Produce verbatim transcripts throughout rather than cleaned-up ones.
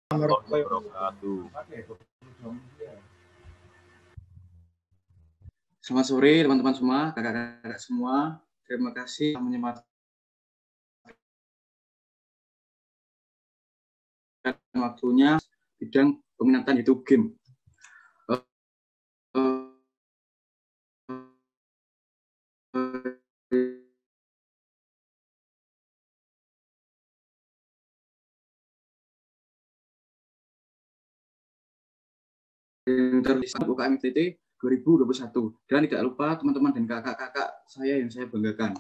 warahmatullahi wabarakatuh. Selamat sore teman-teman semua, kakak-kakak semua. Terima kasih telah menyempatkan waktunya bidang peminatan YouTube game. Uh, uh, yang terlist U K M T T dua ribu dua puluh satu, dan tidak lupa teman-teman dan kakak-kakak saya yang saya banggakan.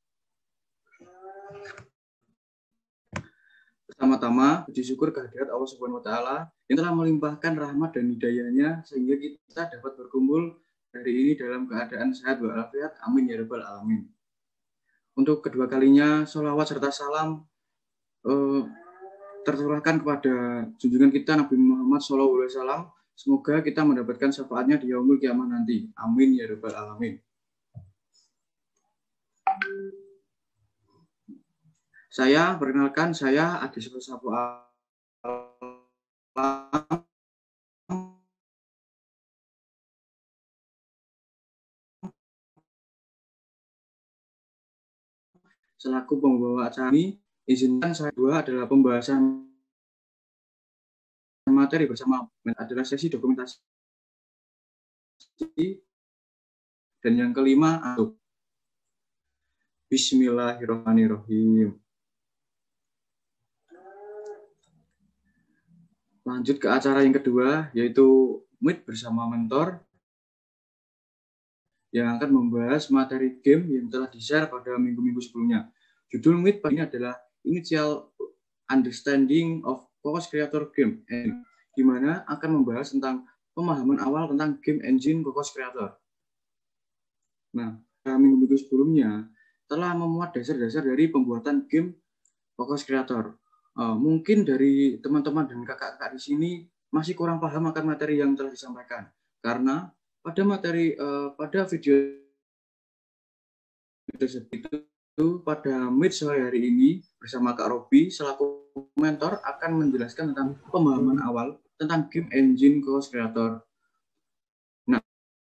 Pertama-tama, puji syukur kehadirat Allah Subhanahu wa Ta'ala yang telah melimpahkan rahmat dan hidayahnya sehingga kita dapat berkumpul hari ini dalam keadaan sehat walafiat. Amin ya rabbal alamin. Untuk kedua kalinya, sholawat serta salam eh, tercurahkan kepada junjungan kita Nabi Muhammad shallallahu alaihi wasallam. Semoga kita mendapatkan syafaatnya di yaumul kiamah nanti. Amin ya rabbal alamin. Saya perkenalkan, saya Adi Sapu Alam selaku pembawa acara ini. Izinkan saya dua adalah pembahasan materi bersama adalah sesi dokumentasi, dan yang kelima atau Bismillahirrahmanirrahim. Lanjut ke acara yang kedua, yaitu Meet bersama mentor yang akan membahas materi game yang telah di-share pada minggu-minggu sebelumnya. Judul Meet ini adalah Initial Understanding of Cocos Creator Game, di mana akan membahas tentang pemahaman awal tentang game engine Cocos Creator. Nah, pada minggu-minggu sebelumnya telah memuat dasar-dasar dari pembuatan game Cocos Creator. Uh, mungkin dari teman-teman dan kakak-kakak di sini masih kurang paham akan materi yang telah disampaikan, karena pada materi uh, pada video itu pada Meet sore hari ini bersama Kak Robi selaku mentor akan menjelaskan tentang pemahaman awal tentang game engine Cocos Creator. Nah,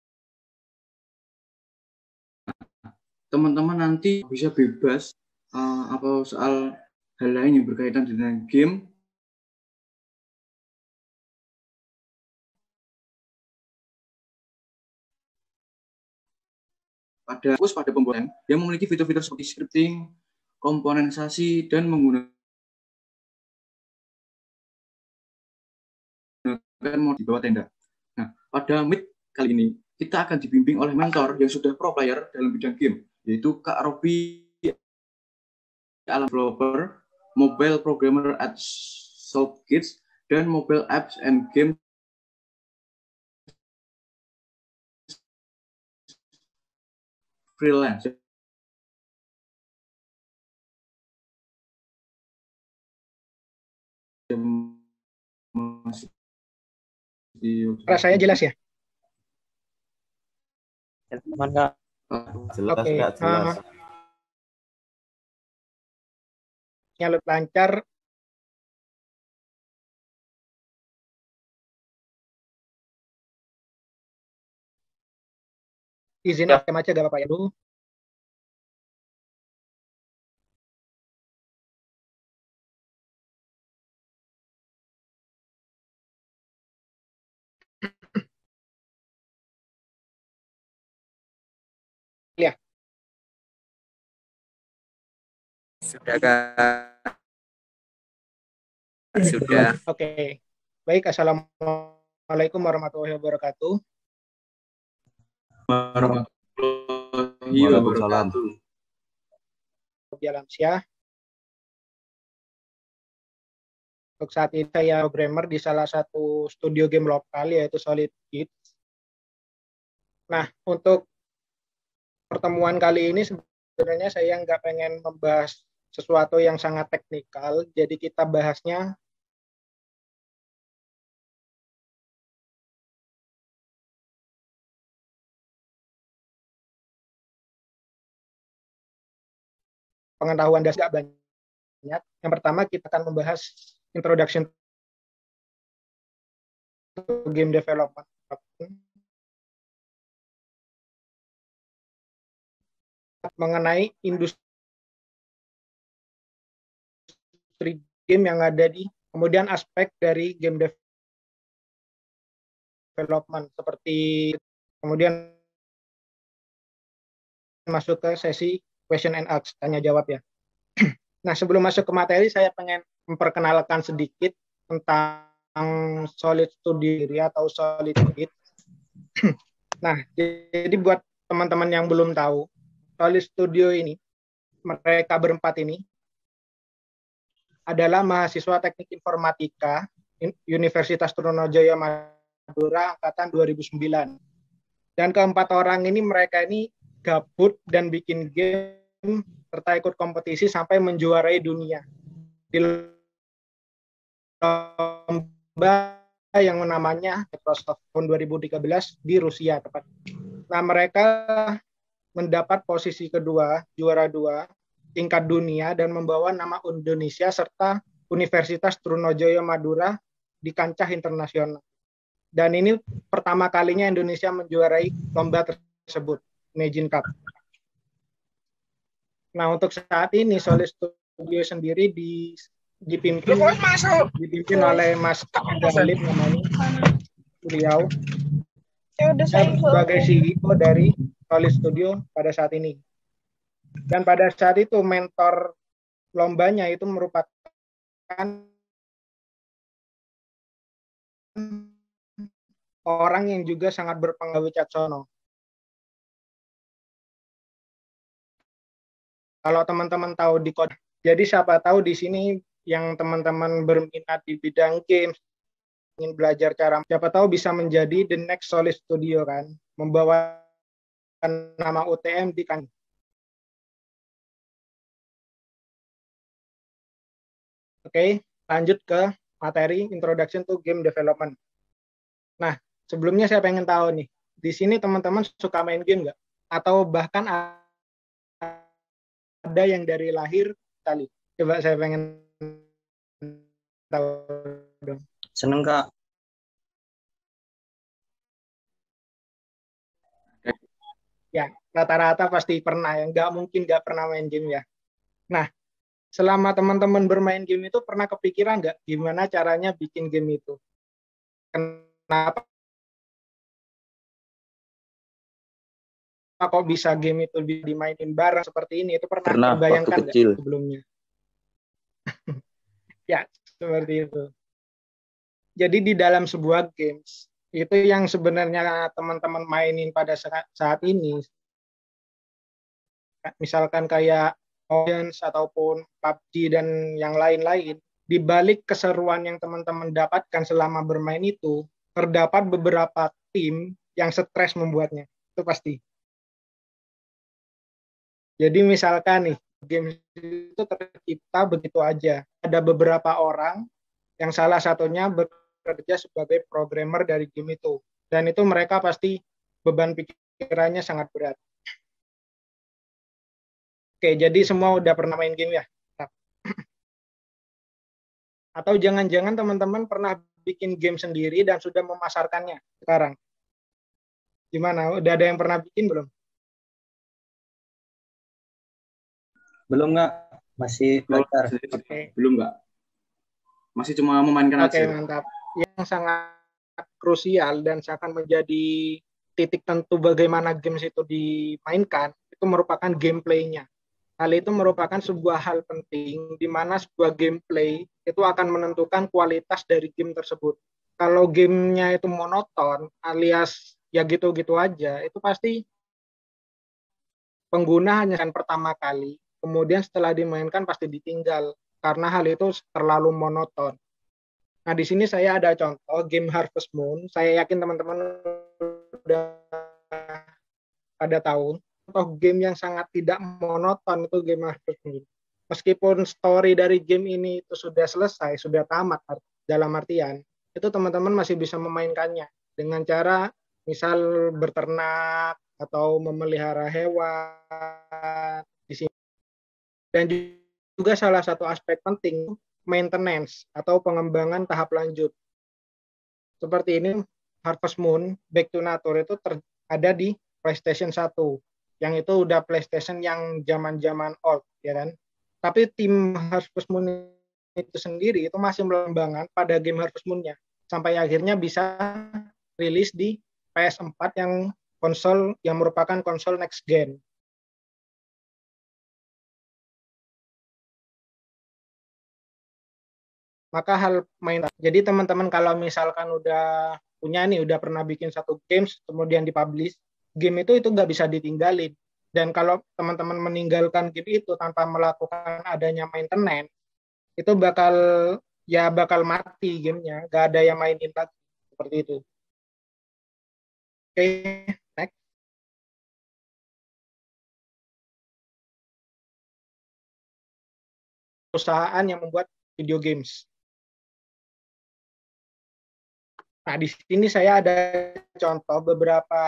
teman-teman nanti bisa bebas uh, apa soal hal lain yang berkaitan dengan game. Pada fokus pada pembuatan yang memiliki fitur-fitur seperti scripting, komponensasi, dan menggunakan mode di bawah tenda. Nah, pada Meet kali ini kita akan dibimbing oleh mentor yang sudah pro player dalam bidang game, yaitu Kak Robi, alam developer, mobile programmer at SoftKids, dan mobile apps and game freelance. Rasanya jelas ya? Mana? Jelas Oke. nggak jelas? Uh, nyalur lancar. Izin ya. Aja gak apa-apa ya dulu. Ya. Sudah Kak. Sudah. Oke. Okay. Baik, assalamualaikum warahmatullahi wabarakatuh. Warahmatullahi wabarakatuh. Alamsyah. Untuk saat ini saya programmer di salah satu studio game lokal yaitu Solid Kids. Nah, untuk pertemuan kali ini sebenarnya saya nggak pengen membahas sesuatu yang sangat teknikal, jadi kita bahasnya pengetahuan dasar banyak. Yang pertama kita akan membahas introduction game development mengenai industri game yang ada di, kemudian aspek dari game development seperti, kemudian masuk ke sesi question and answer, tanya jawab ya. Nah, sebelum masuk ke materi, saya pengen memperkenalkan sedikit tentang Solid Studio atau Solid Kit. Nah, jadi buat teman-teman yang belum tahu, Solid Studio ini, mereka berempat ini adalah mahasiswa teknik informatika Universitas Trunojoyo Madura angkatan dua ribu sembilan. Dan keempat orang ini, mereka ini gabut dan bikin game serta ikut kompetisi sampai menjuarai dunia di lomba yang namanya Microsoft tahun dua ribu tiga belas di Rusia tepat. Nah, mereka mendapat posisi kedua, juara dua tingkat dunia dan membawa nama Indonesia serta Universitas Trunojoyo Madura di kancah internasional. Dan ini pertama kalinya Indonesia menjuarai lomba tersebut, Imagine Cup. Nah, untuk saat ini Solid Studio sendiri di, dipimpin dipimpin oleh Mas Galip namanya, beliau sebagai C E O dari Solid Studio pada saat ini. Dan pada saat itu mentor lombanya itu merupakan orang yang juga sangat berpengaruh Wicaksono. Kalau teman-teman tahu di kode, jadi siapa tahu di sini yang teman-teman berminat di bidang games, ingin belajar cara, siapa tahu bisa menjadi the next Solid Studio kan, membawa nama U T M di kan. Oke, lanjut ke materi Introduction to Game Development. Nah, sebelumnya saya pengen tahu nih, di sini teman-teman suka main game nggak? Atau bahkan ada yang dari lahir kali? Coba saya pengen tahu dong. Seneng Kak. Ya, rata-rata pasti pernah ya. Nggak mungkin nggak pernah main game ya. Nah, selama teman-teman bermain game itu pernah kepikiran nggak gimana caranya bikin game itu? Kenapa kok bisa game itu dimainin bareng seperti ini? Itu pernah, Pernah, terbayangkan waktu kecil. nggak sebelumnya? Ya, seperti itu. Jadi di dalam sebuah games, itu yang sebenarnya teman-teman mainin pada saat ini, misalkan kayak Audience ataupun P U B G dan yang lain-lain, di balik keseruan yang teman-teman dapatkan selama bermain itu, terdapat beberapa tim yang stres membuatnya. Itu pasti. Jadi misalkan nih, game itu tercipta begitu aja. Ada beberapa orang yang salah satunya bekerja sebagai programmer dari game itu. Dan itu mereka pasti beban pikirannya sangat berat. Oke, jadi semua udah pernah main game ya? Atau jangan-jangan teman-teman pernah bikin game sendiri dan sudah memasarkannya sekarang? Gimana? Udah ada yang pernah bikin belum? Belum nggak? Masih belajar. Okay. Belum nggak? Masih cuma memainkan Oke, aja. Oke, mantap. Yang sangat krusial dan akan menjadi titik tentu bagaimana games itu dimainkan, itu merupakan gameplaynya. Hal itu merupakan sebuah hal penting di mana sebuah gameplay itu akan menentukan kualitas dari game tersebut. Kalau gamenya itu monoton alias ya gitu-gitu aja, itu pasti pengguna hanya akan pertama kali, kemudian setelah dimainkan pasti ditinggal karena hal itu terlalu monoton. Nah, di sini saya ada contoh game Harvest Moon. Saya yakin teman-teman udah pada tahu. Contoh game yang sangat tidak monoton itu game Harvest Moon. Meskipun story dari game ini itu sudah selesai, sudah tamat dalam artian, itu teman-teman masih bisa memainkannya dengan cara misal berternak atau memelihara hewan di sini. Dan juga salah satu aspek penting maintenance atau pengembangan tahap lanjut. seperti ini, Harvest Moon, Back to Nature itu ter- ada di PlayStation satu. Yang itu udah PlayStation yang zaman-zaman old, ya kan? Tapi tim Harvest Moon itu sendiri itu masih mengembangkan pada game Harvest Moon-nya. Sampai akhirnya bisa rilis di P S empat yang konsol yang merupakan konsol next gen. Maka hal main. Jadi teman-teman kalau misalkan udah punya nih, udah pernah bikin satu games, kemudian dipublish, game itu itu nggak bisa ditinggalin. Dan kalau teman-teman meninggalkan game itu tanpa melakukan adanya maintenance, itu bakal ya bakal mati gamenya, nggak ada yang mainin lagi seperti itu. Oke, next. Perusahaan yang membuat video games. Nah, di sini saya ada contoh beberapa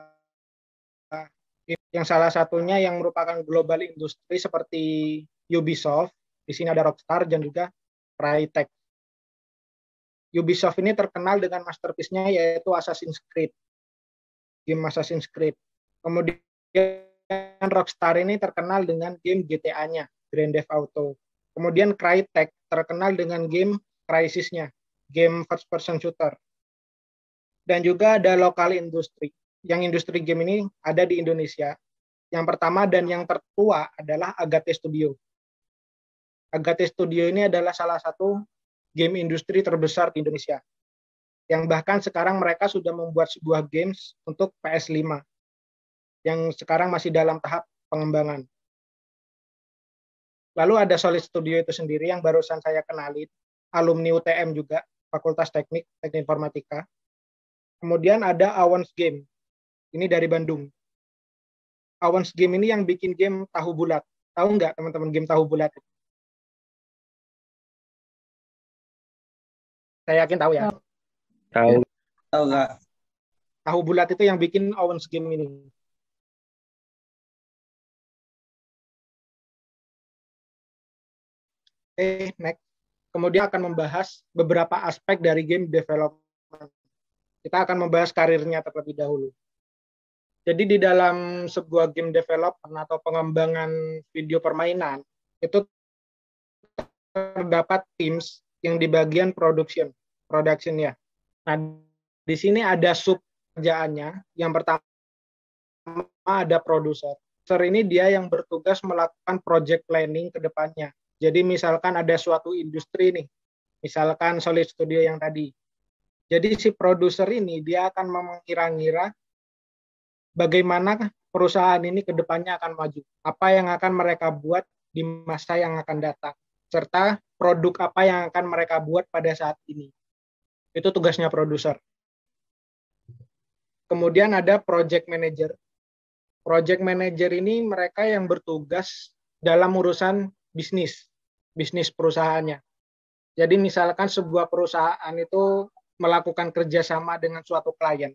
yang salah satunya yang merupakan global industri seperti Ubisoft. Di sini ada Rockstar dan juga Crytek. Ubisoft ini terkenal dengan masterpiece-nya yaitu Assassin's Creed. Game Assassin's Creed. Kemudian Rockstar ini terkenal dengan game G T A-nya, Grand Theft Auto. Kemudian Crytek terkenal dengan game Crysis-nya, game first person shooter. Dan juga ada lokal industri. Yang industri game ini ada di Indonesia. Yang pertama dan yang tertua adalah Agate Studio. Agate Studio ini adalah salah satu game industri terbesar di Indonesia. Yang bahkan sekarang mereka sudah membuat sebuah games untuk P S lima. Yang sekarang masih dalam tahap pengembangan. Lalu ada Solid Studio itu sendiri yang barusan saya kenalin. Alumni U T M juga, Fakultas Teknik, Teknik Informatika. Kemudian ada Awans Game. Ini dari Bandung. Awans Game ini yang bikin game tahu bulat. Tahu nggak teman-teman game tahu bulat? Saya yakin tahu ya. Tahu. Tahu nggak? Tahu bulat itu yang bikin Awans Game ini. Oke, next. Kemudian akan membahas beberapa aspek dari game development. Kita akan membahas karirnya terlebih dahulu. Jadi di dalam sebuah game development atau pengembangan video permainan, itu terdapat teams yang di bagian production, production ya. Nah, di sini ada sub kerjaannya. Yang pertama ada produser. Produser ini dia yang bertugas melakukan project planning ke depannya. Jadi misalkan ada suatu industri nih, misalkan Solid Studio yang tadi. Jadi si produser ini dia akan mengira-ngira bagaimana perusahaan ini ke depannya akan maju. Apa yang akan mereka buat di masa yang akan datang. Serta produk apa yang akan mereka buat pada saat ini. Itu tugasnya produser. Kemudian ada project manager. Project manager ini mereka yang bertugas dalam urusan bisnis. Bisnis perusahaannya. Jadi misalkan sebuah perusahaan itu melakukan kerjasama dengan suatu klien.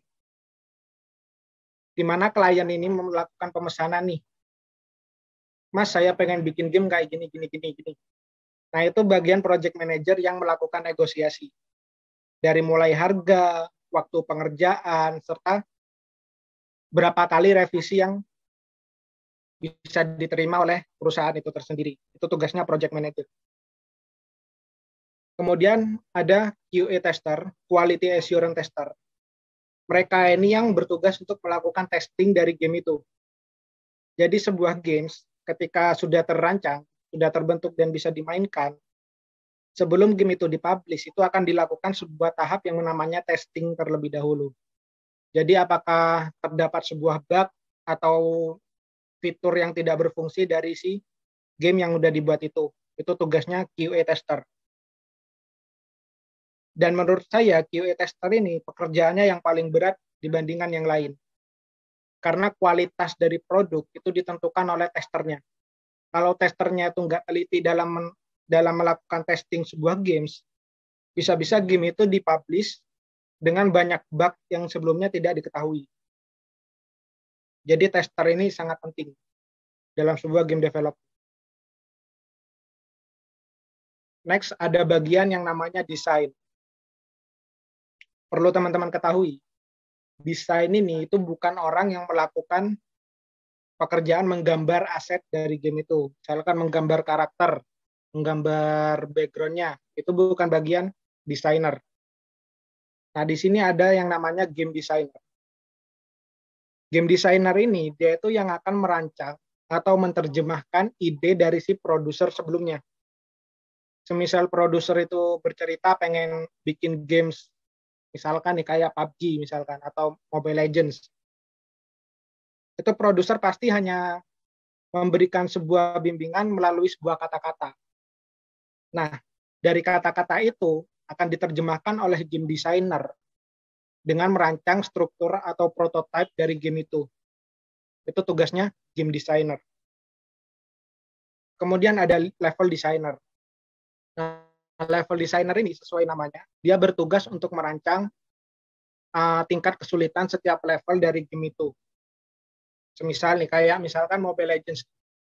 Di mana klien ini melakukan pemesanan nih. Mas, saya pengen bikin game kayak gini, gini, gini, gini. Nah, itu bagian project manager yang melakukan negosiasi. Dari mulai harga, waktu pengerjaan, serta berapa kali revisi yang bisa diterima oleh perusahaan itu tersendiri. Itu tugasnya project manager. Kemudian ada Q A tester, quality assurance tester. Mereka ini yang bertugas untuk melakukan testing dari game itu. Jadi sebuah games ketika sudah terancang, sudah terbentuk dan bisa dimainkan, sebelum game itu dipublish, itu akan dilakukan sebuah tahap yang namanya testing terlebih dahulu. Jadi apakah terdapat sebuah bug atau fitur yang tidak berfungsi dari si game yang sudah dibuat itu. Itu tugasnya Q A tester. Dan menurut saya Q A tester ini pekerjaannya yang paling berat dibandingkan yang lain. Karena kualitas dari produk itu ditentukan oleh testernya. Kalau testernya itu nggak teliti dalam dalam melakukan testing sebuah games, bisa-bisa game itu dipublish dengan banyak bug yang sebelumnya tidak diketahui. Jadi tester ini sangat penting dalam sebuah game development. Next ada bagian yang namanya desain. perlu teman-teman ketahui, desain ini itu bukan orang yang melakukan pekerjaan menggambar aset dari game itu. Misalkan menggambar karakter, menggambar background-nya, itu bukan bagian desainer. Nah, di sini ada yang namanya game designer. Game designer ini, dia itu yang akan merancang atau menerjemahkan ide dari si produser sebelumnya. Semisal produser itu bercerita pengen bikin games, misalkan nih kayak P U B G misalkan, atau Mobile Legends. Itu produser pasti hanya memberikan sebuah bimbingan melalui sebuah kata-kata. Nah, dari kata-kata itu akan diterjemahkan oleh game designer dengan merancang struktur atau prototipe dari game itu. Itu tugasnya game designer. Kemudian ada level designer. Nah, level designer ini sesuai namanya, dia bertugas untuk merancang uh, tingkat kesulitan setiap level dari game itu. Semisal nih, kayak misalkan Mobile Legends.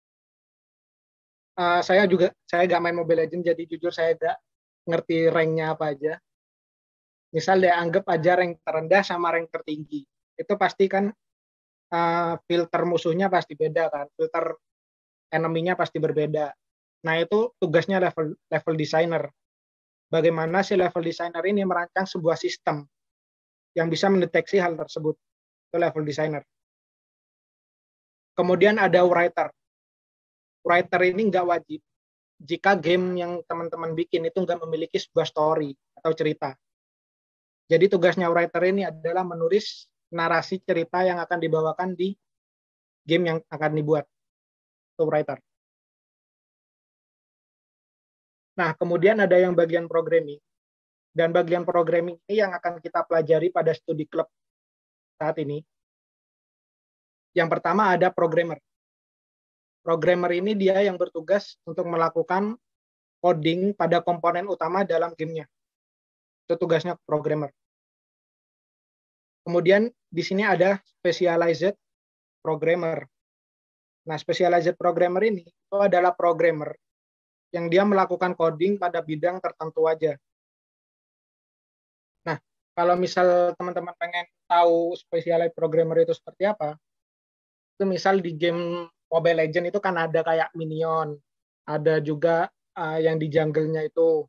Uh, saya juga, saya gak main Mobile Legends, jadi jujur saya gak ngerti ranknya apa aja. Misal dia anggap aja rank terendah sama rank tertinggi. Itu pasti kan uh, filter musuhnya pasti beda kan, filter enemy-nya pasti berbeda. Nah, itu tugasnya level level designer. Bagaimana si level designer ini merancang sebuah sistem yang bisa mendeteksi hal tersebut. Itu level designer. Kemudian ada writer. Writer ini nggak wajib jika game yang teman-teman bikin itu nggak memiliki sebuah story atau cerita. Jadi tugasnya writer ini adalah menulis narasi cerita yang akan dibawakan di game yang akan dibuat. Itu writer. Nah, kemudian ada yang bagian programming. Dan bagian programming ini yang akan kita pelajari pada studi klub saat ini. Yang pertama ada programmer. Programmer ini dia yang bertugas untuk melakukan coding pada komponen utama dalam gamenya. Itu tugasnya programmer. Kemudian di sini ada specialized programmer. Nah, specialized programmer ini itu adalah programmer yang dia melakukan coding pada bidang tertentu aja. Nah, kalau misal teman-teman pengen tahu specialized programmer itu seperti apa, itu misal di game Mobile Legends itu kan ada kayak minion, ada juga uh, yang di jungle-nya itu.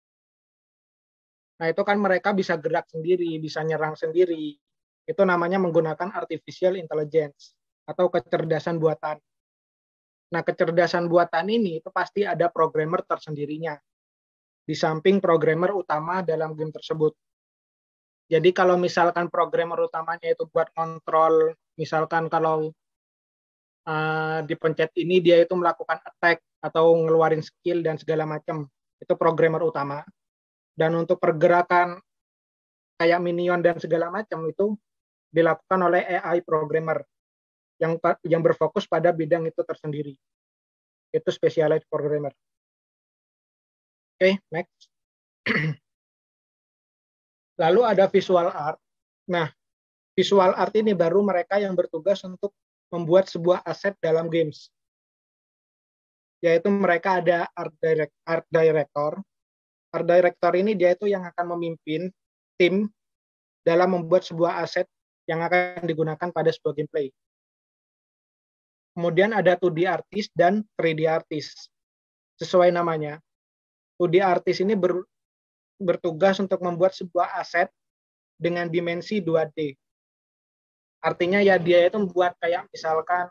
Nah, itu kan mereka bisa gerak sendiri, bisa nyerang sendiri. Itu namanya menggunakan artificial intelligence atau kecerdasan buatan. Nah, kecerdasan buatan ini itu pasti ada programmer tersendirinya di samping programmer utama dalam game tersebut. Jadi kalau misalkan programmer utamanya itu buat kontrol, misalkan kalau uh, dipencet ini dia itu melakukan attack atau ngeluarin skill dan segala macam, itu programmer utama. Dan untuk pergerakan kayak minion dan segala macam itu dilakukan oleh A I programmer yang yang berfokus pada bidang itu tersendiri. Itu specialized programmer. Oke, okay, next. Lalu ada visual art. Nah, visual art ini baru mereka yang bertugas untuk membuat sebuah aset dalam games. Yaitu mereka ada art, direct, art director. Art director ini dia itu yang akan memimpin tim dalam membuat sebuah aset yang akan digunakan pada sebuah gameplay. Kemudian ada two D artist dan three D artist. Sesuai namanya, two D artist ini ber, bertugas untuk membuat sebuah aset dengan dimensi dua D. Artinya ya dia itu membuat kayak misalkan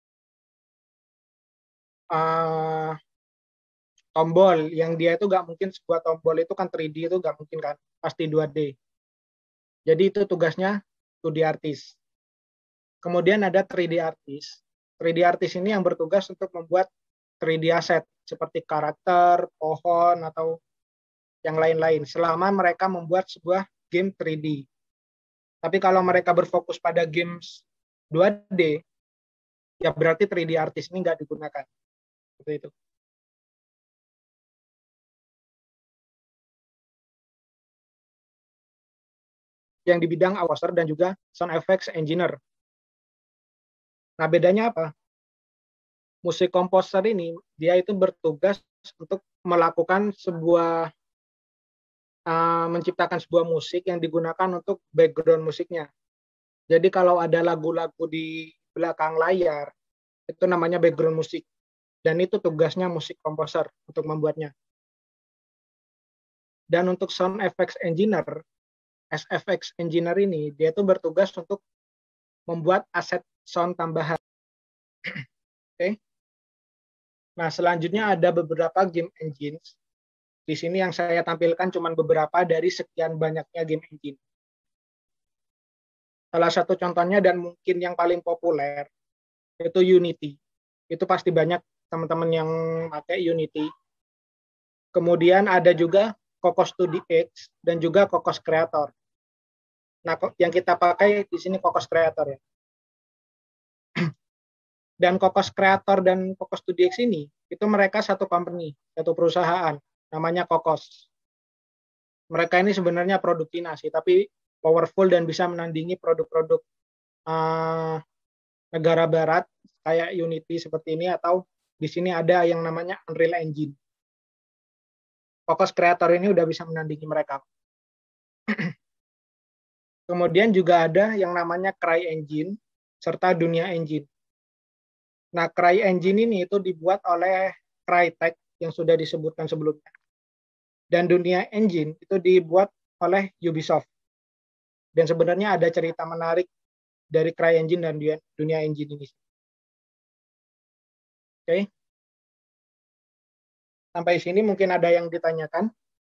uh, tombol, yang dia itu nggak mungkin sebuah tombol itu kan three D itu nggak mungkin kan, pasti dua D. Jadi itu tugasnya two D artist. Kemudian ada three D artist. three D artist ini yang bertugas untuk membuat three D asset seperti karakter, pohon, atau yang lain-lain selama mereka membuat sebuah game three D. Tapi kalau mereka berfokus pada games dua D, ya berarti three D artist ini nggak digunakan. Seperti itu. Yang di bidang composer dan juga sound effects engineer. Nah, bedanya apa? Musik komposer ini, dia itu bertugas untuk melakukan sebuah uh, menciptakan sebuah musik yang digunakan untuk background musiknya. Jadi kalau ada lagu-lagu di belakang layar, itu namanya background musik. Dan itu tugasnya musik komposer untuk membuatnya. Dan untuk sound effects engineer, S F X engineer ini, dia itu bertugas untuk membuat aset sound tambahan. Oke. Okay. Nah, selanjutnya ada beberapa game engines. Di sini yang saya tampilkan cuma beberapa dari sekian banyaknya game engine. Salah satu contohnya dan mungkin yang paling populer itu Unity. Itu pasti banyak teman-teman yang pakai Unity. Kemudian ada juga Cocos two D X dan juga Cocos Creator. Nah, yang kita pakai di sini Cocos Creator ya. Dan Cocos Creator dan Cocos two D X ini itu mereka satu company, satu perusahaan, namanya Cocos. Mereka ini sebenarnya produk Cina sih, tapi powerful dan bisa menandingi produk-produk uh, negara barat kayak Unity seperti ini, atau di sini ada yang namanya Unreal Engine. Cocos Creator ini udah bisa menandingi mereka. Kemudian juga ada yang namanya CryEngine serta Dunia Engine. Nah, CryEngine ini itu dibuat oleh Crytek yang sudah disebutkan sebelumnya. Dan Dunia Engine itu dibuat oleh Ubisoft. Dan sebenarnya ada cerita menarik dari CryEngine dan Dunia Engine ini. Oke. Okay. Sampai sini mungkin ada yang ditanyakan.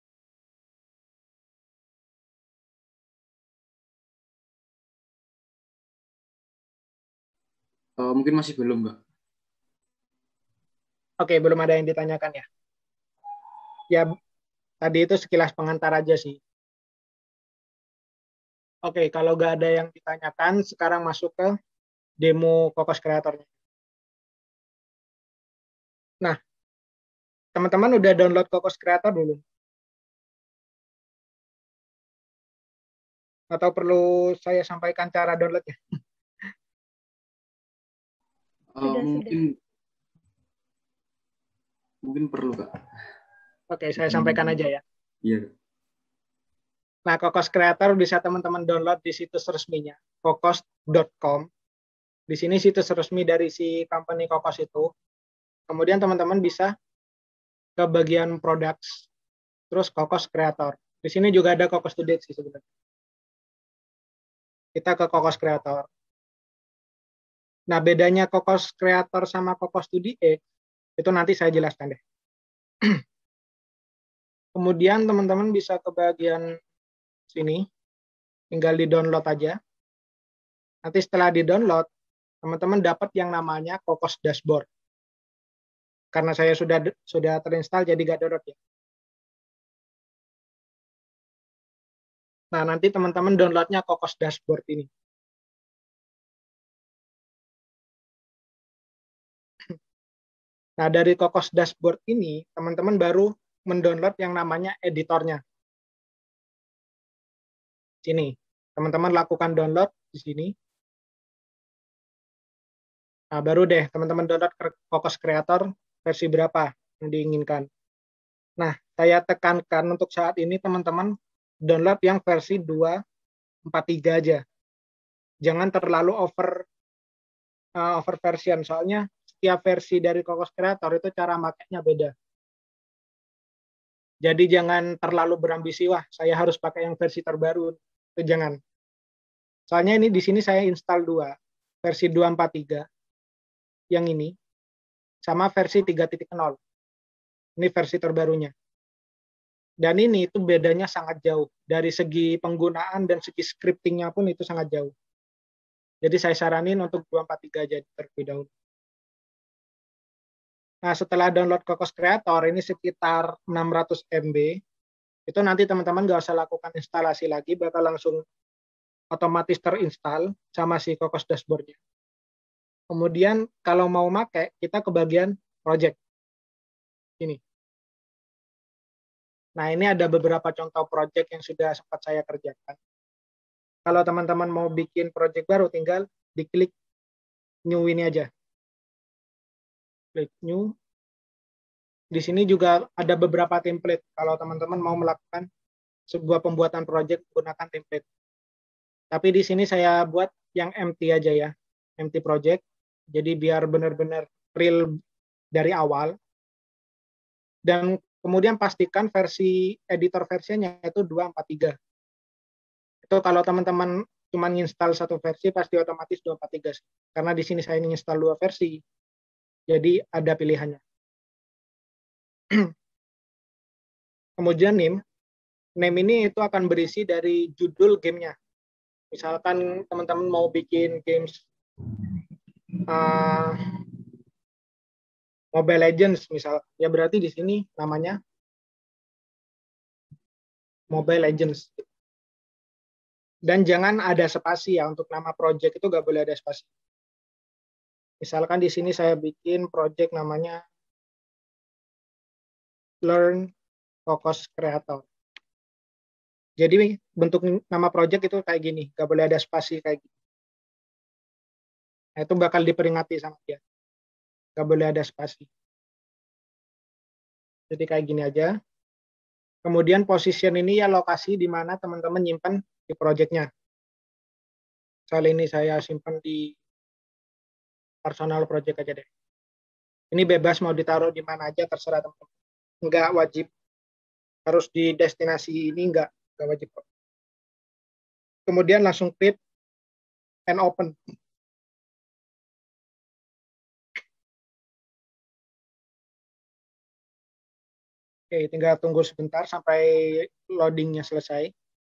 Uh, mungkin masih belum, Mbak. Oke, okay, belum ada yang ditanyakan ya. Ya, tadi itu sekilas pengantar aja sih. Oke, okay, kalau nggak ada yang ditanyakan, sekarang masuk ke demo Cocos Creator-nya. Nah, teman-teman udah download Cocos Creator dulu? Atau perlu saya sampaikan cara downloadnya? Uh, sudah, mungkin sudah. Mungkin perlu, Kak. Oke, okay, saya sampaikan aja ya. Iya. Nah, Cocos Creator bisa teman-teman download di situs resminya, cocos dot com. Di sini situs resmi dari si company Cocos itu. Kemudian teman-teman bisa ke bagian products, terus Cocos Creator. Di sini juga ada Cocos two D X sih sebenarnya. Kita ke Cocos Creator. Nah, bedanya Cocos Creator sama Cocos two D X, itu nanti saya jelaskan deh. Kemudian teman-teman bisa ke bagian sini, tinggal di-download aja. Nanti setelah di-download, teman-teman dapat yang namanya Cocos Dashboard. Karena saya sudah sudah terinstall, jadi nggak download ya. Nah, nanti teman-teman downloadnya Cocos Dashboard ini. Nah, dari Cocos Dashboard ini, teman-teman baru mendownload yang namanya editornya. Sini, teman-teman lakukan download di sini. Nah, baru deh teman-teman download Cocos Creator versi berapa yang diinginkan. Nah, saya tekankan untuk saat ini teman-teman download yang versi dua empat tiga aja. Jangan terlalu over uh, over version, soalnya setiap versi dari Cocos Creator itu cara makainya beda. Jadi jangan terlalu berambisi, wah saya harus pakai yang versi terbaru. Itu jangan. Soalnya ini di sini saya install dua, versi dua empat tiga yang ini sama versi tiga titik nol. Ini versi terbarunya. Dan ini itu bedanya sangat jauh. Dari segi penggunaan dan segi scriptingnya pun itu sangat jauh. Jadi saya saranin untuk dua empat tiga aja terlebih dahulu. Nah, setelah download Cocos Creator, ini sekitar enam ratus M B. Itu nanti teman-teman nggak usah lakukan instalasi lagi, bakal langsung otomatis terinstall sama si Cocos Dashboard-nya. Kemudian kalau mau pakai, kita ke bagian project. Ini. Nah, ini ada beberapa contoh project yang sudah sempat saya kerjakan. Kalau teman-teman mau bikin project baru, tinggal diklik new ini aja. Klik new. Di sini juga ada beberapa template kalau teman-teman mau melakukan sebuah pembuatan project menggunakan template. Tapi di sini saya buat yang empty aja ya, empty project. Jadi biar benar-benar real dari awal. Dan kemudian pastikan versi editor versinya itu dua empat tiga. Itu kalau teman-teman cuma install satu versi pasti otomatis dua empat tiga. Karena di sini saya install dua versi. Jadi ada pilihannya. Kemudian name. Name ini itu akan berisi dari judul gamenya. Misalkan teman-teman mau bikin games uh, Mobile Legends misal, ya berarti di sini namanya Mobile Legends. Dan jangan ada spasi ya, untuk nama project itu nggak boleh ada spasi. Misalkan di sini saya bikin project namanya Learn Focus Creator. Jadi bentuk nama project itu kayak gini, nggak boleh ada spasi kayak gini. Nah, itu bakal diperingati sama dia. Nggak boleh ada spasi. Jadi kayak gini aja. Kemudian position ini ya lokasi di mana teman-teman nyimpan di projectnya. Soal ini saya simpan di personal project aja deh. Ini bebas mau ditaruh di mana aja, terserah teman-teman. Nggak wajib harus di destinasi ini, nggak, nggak wajib. Kemudian langsung create and open. Oke, tinggal tunggu sebentar sampai loadingnya selesai.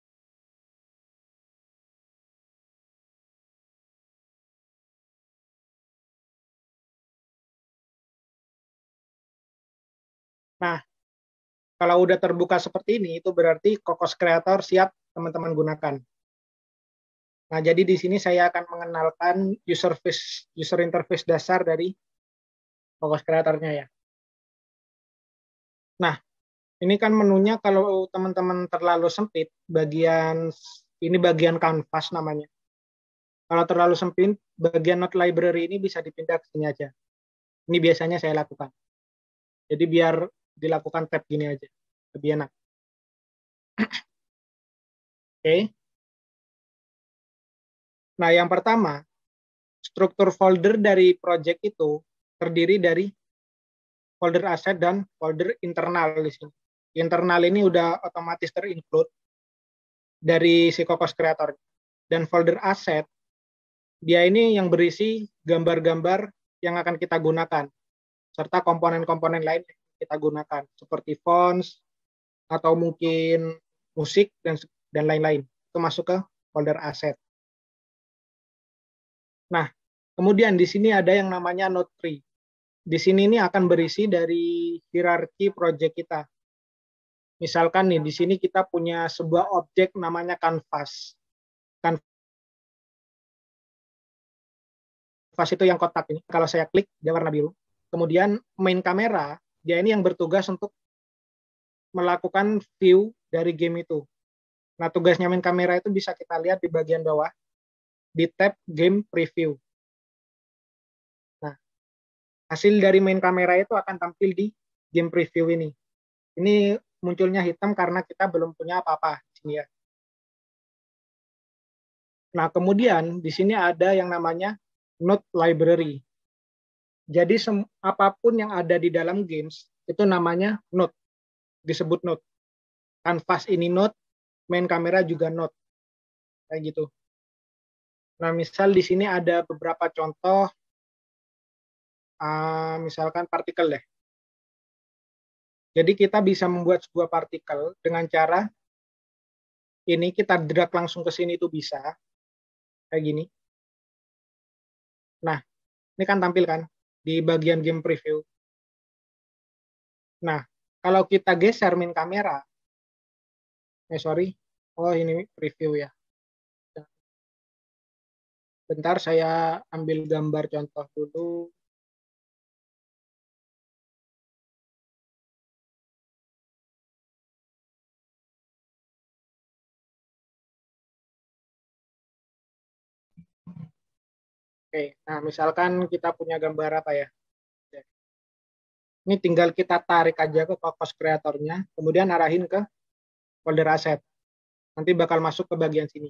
Nah, kalau udah terbuka seperti ini, itu berarti Cocos Creator siap teman-teman gunakan. Nah, jadi di sini saya akan mengenalkan user face, user interface dasar dari Cocos Creator-nya ya. Nah, ini kan menunya kalau teman-teman terlalu sempit, bagian ini bagian canvas namanya. Kalau terlalu sempit, bagian Node Library ini bisa dipindah ke sini aja. Ini biasanya saya lakukan. Jadi biar dilakukan tab gini aja, lebih enak. Oke. Okay. Nah, yang pertama, struktur folder dari project itu terdiri dari folder aset dan folder internal di sini. Internal ini udah otomatis terinclude dari si Cocos Creator. Dan folder aset, dia ini yang berisi gambar-gambar yang akan kita gunakan, serta komponen-komponen lain yang kita gunakan, seperti fonts, atau mungkin musik, dan dan lain-lain. Itu masuk ke folder aset. Nah, kemudian di sini ada yang namanya node tree. Di sini ini akan berisi dari hierarki project kita. Misalkan nih, di sini kita punya sebuah objek namanya canvas. Canvas itu yang kotak ini. Kalau saya klik, dia warna biru. Kemudian main kamera, dia ini yang bertugas untuk melakukan view dari game itu. Nah, tugasnya main kamera itu bisa kita lihat di bagian bawah, di tab Game Preview. Nah, hasil dari main kamera itu akan tampil di Game Preview ini. Ini munculnya hitam karena kita belum punya apa-apa di sini ya. Nah, kemudian di sini ada yang namanya Node Library. Jadi apapun yang ada di dalam games itu namanya node, disebut node. Canvas ini node, main kamera juga node, kayak gitu. Nah, misal di sini ada beberapa contoh, uh, misalkan partikel deh. Jadi kita bisa membuat sebuah partikel dengan cara ini kita drag langsung ke sini itu bisa, kayak gini. Nah, ini kan tampil kan di bagian game preview. Nah, kalau kita geser main kamera, eh sorry, oh ini preview ya. Bentar saya ambil gambar contoh dulu. Oke, nah misalkan kita punya gambar apa ya? Ini tinggal kita tarik aja ke Cocos Creator-nya, kemudian arahin ke folder aset. Nanti bakal masuk ke bagian sini.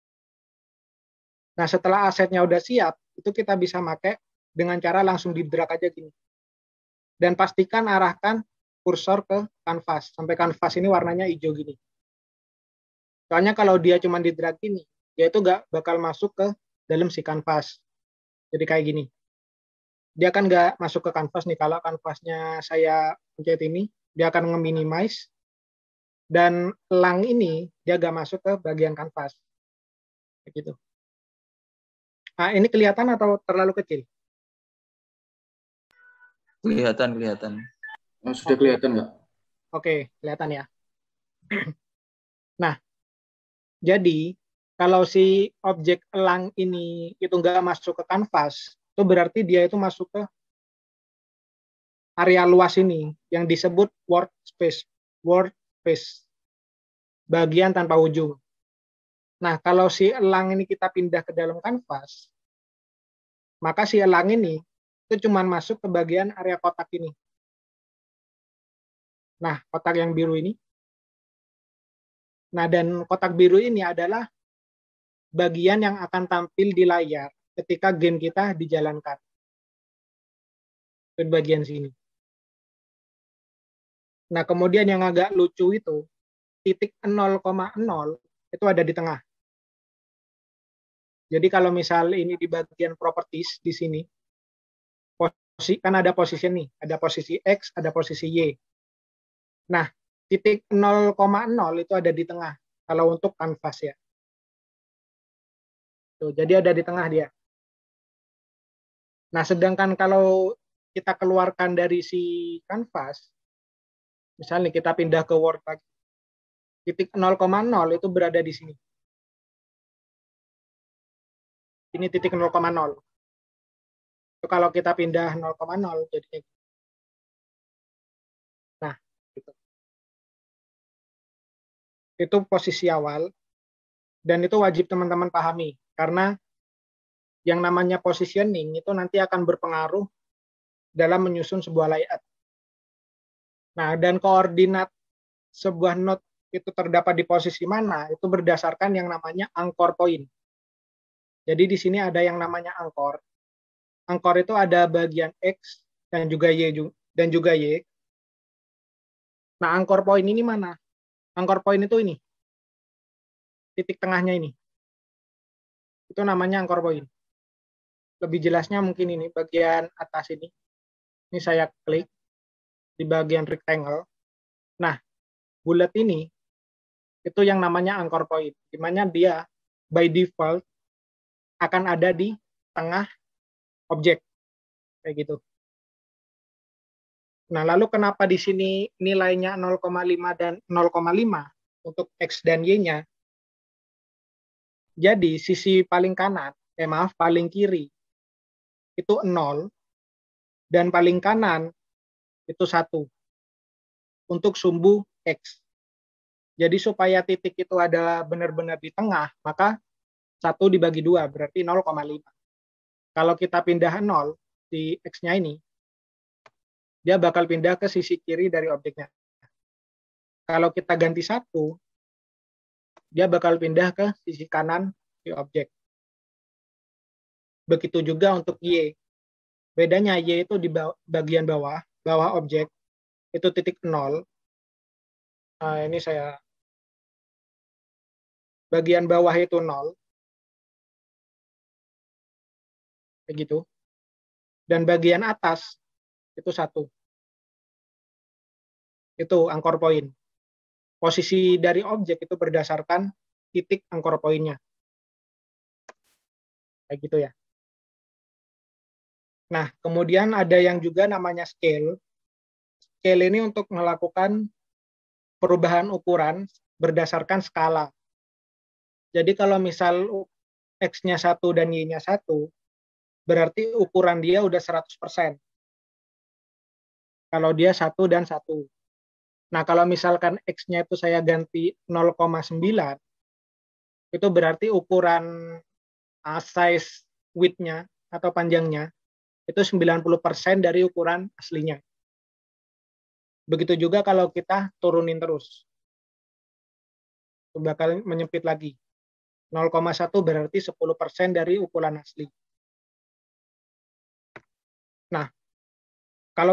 Nah, setelah asetnya udah siap, itu kita bisa pakai dengan cara langsung di drag aja gini. Dan pastikan arahkan kursor ke kanvas, sampai kanvas ini warnanya hijau gini. Soalnya kalau dia cuma di drag gini, dia itu nggak bakal masuk ke dalam si kanvas. Jadi kayak gini. Dia akan nggak masuk ke kanvas nih, kalau kanvasnya saya pencet ini, dia akan nge-minimize, dan elang ini dia nggak masuk ke bagian kanvas. Begitu. Nah, ini kelihatan atau terlalu kecil? Kelihatan, kelihatan. Oh, sudah kelihatan nggak? Oke, kelihatan ya. Nah, jadi kalau si objek elang ini itu nggak masuk ke kanvas, itu berarti dia itu masuk ke area luas ini yang disebut workspace. Workspace. Bagian tanpa ujung. Nah, kalau si elang ini kita pindah ke dalam kanvas, maka si elang ini itu cuma masuk ke bagian area kotak ini. Nah, kotak yang biru ini. Nah, dan kotak biru ini adalah bagian yang akan tampil di layar ketika game kita dijalankan. Di bagian sini. Nah, kemudian yang agak lucu itu, titik nol koma nol itu ada di tengah. Jadi kalau misal ini di bagian properties di sini, posisi, kan ada posisi nih, ada posisi X, ada posisi Y. Nah, titik nol koma nol itu ada di tengah kalau untuk kanvas ya. Tuh, jadi ada di tengah dia. Nah, sedangkan kalau kita keluarkan dari si kanvas, misalnya kita pindah ke Word lagi, titik nol koma nol itu berada di sini. Ini titik nol koma nol. Itu kalau kita pindah nol koma nol jadinya. Nah, gitu. Itu posisi awal, dan itu wajib teman-teman pahami, karena yang namanya positioning itu nanti akan berpengaruh dalam menyusun sebuah layout. Nah, dan koordinat sebuah node itu terdapat di posisi mana, itu berdasarkan yang namanya anchor point. Jadi di sini ada yang namanya anchor. Anchor itu ada bagian X dan juga Y dan juga Y. Nah, anchor point ini mana? Anchor point itu ini. Titik tengahnya ini. Itu namanya anchor point. Lebih jelasnya mungkin ini bagian atas ini. Ini saya klik di bagian rectangle. Nah, bulat ini itu yang namanya anchor point, di mana dia by default akan ada di tengah objek, kayak gitu. Nah, lalu kenapa di sini nilainya nol koma lima dan nol koma lima untuk X dan Y-nya? Jadi, sisi paling kanan, eh maaf, paling kiri, itu nol, dan paling kanan itu satu, untuk sumbu X. Jadi, supaya titik itu ada benar-benar di tengah, maka satu dibagi dua, berarti nol koma lima. Kalau kita pindah nol di X-nya ini, dia bakal pindah ke sisi kiri dari objeknya. Kalau kita ganti satu, dia bakal pindah ke sisi kanan di objek. Begitu juga untuk Y. Bedanya Y itu di bagian bawah, bawah objek, itu titik nol. Nah, ini saya, bagian bawah itu nol. Begitu. Dan bagian atas itu satu. Itu anchor point. Posisi dari objek itu berdasarkan titik anchor point-nya. Kayak gitu ya. Nah, kemudian ada yang juga namanya scale. Scale ini untuk melakukan perubahan ukuran berdasarkan skala. Jadi kalau misal X-nya satu dan Y-nya satu, berarti ukuran dia udah seratus persen. Kalau dia satu dan satu. Nah, kalau misalkan X-nya itu saya ganti nol koma sembilan, itu berarti ukuran uh, size width-nya atau panjangnya itu sembilan puluh persen dari ukuran aslinya. Begitu juga kalau kita turunin terus. Itu bakal menyempit lagi. nol koma satu berarti sepuluh persen dari ukuran asli. Nah, kalau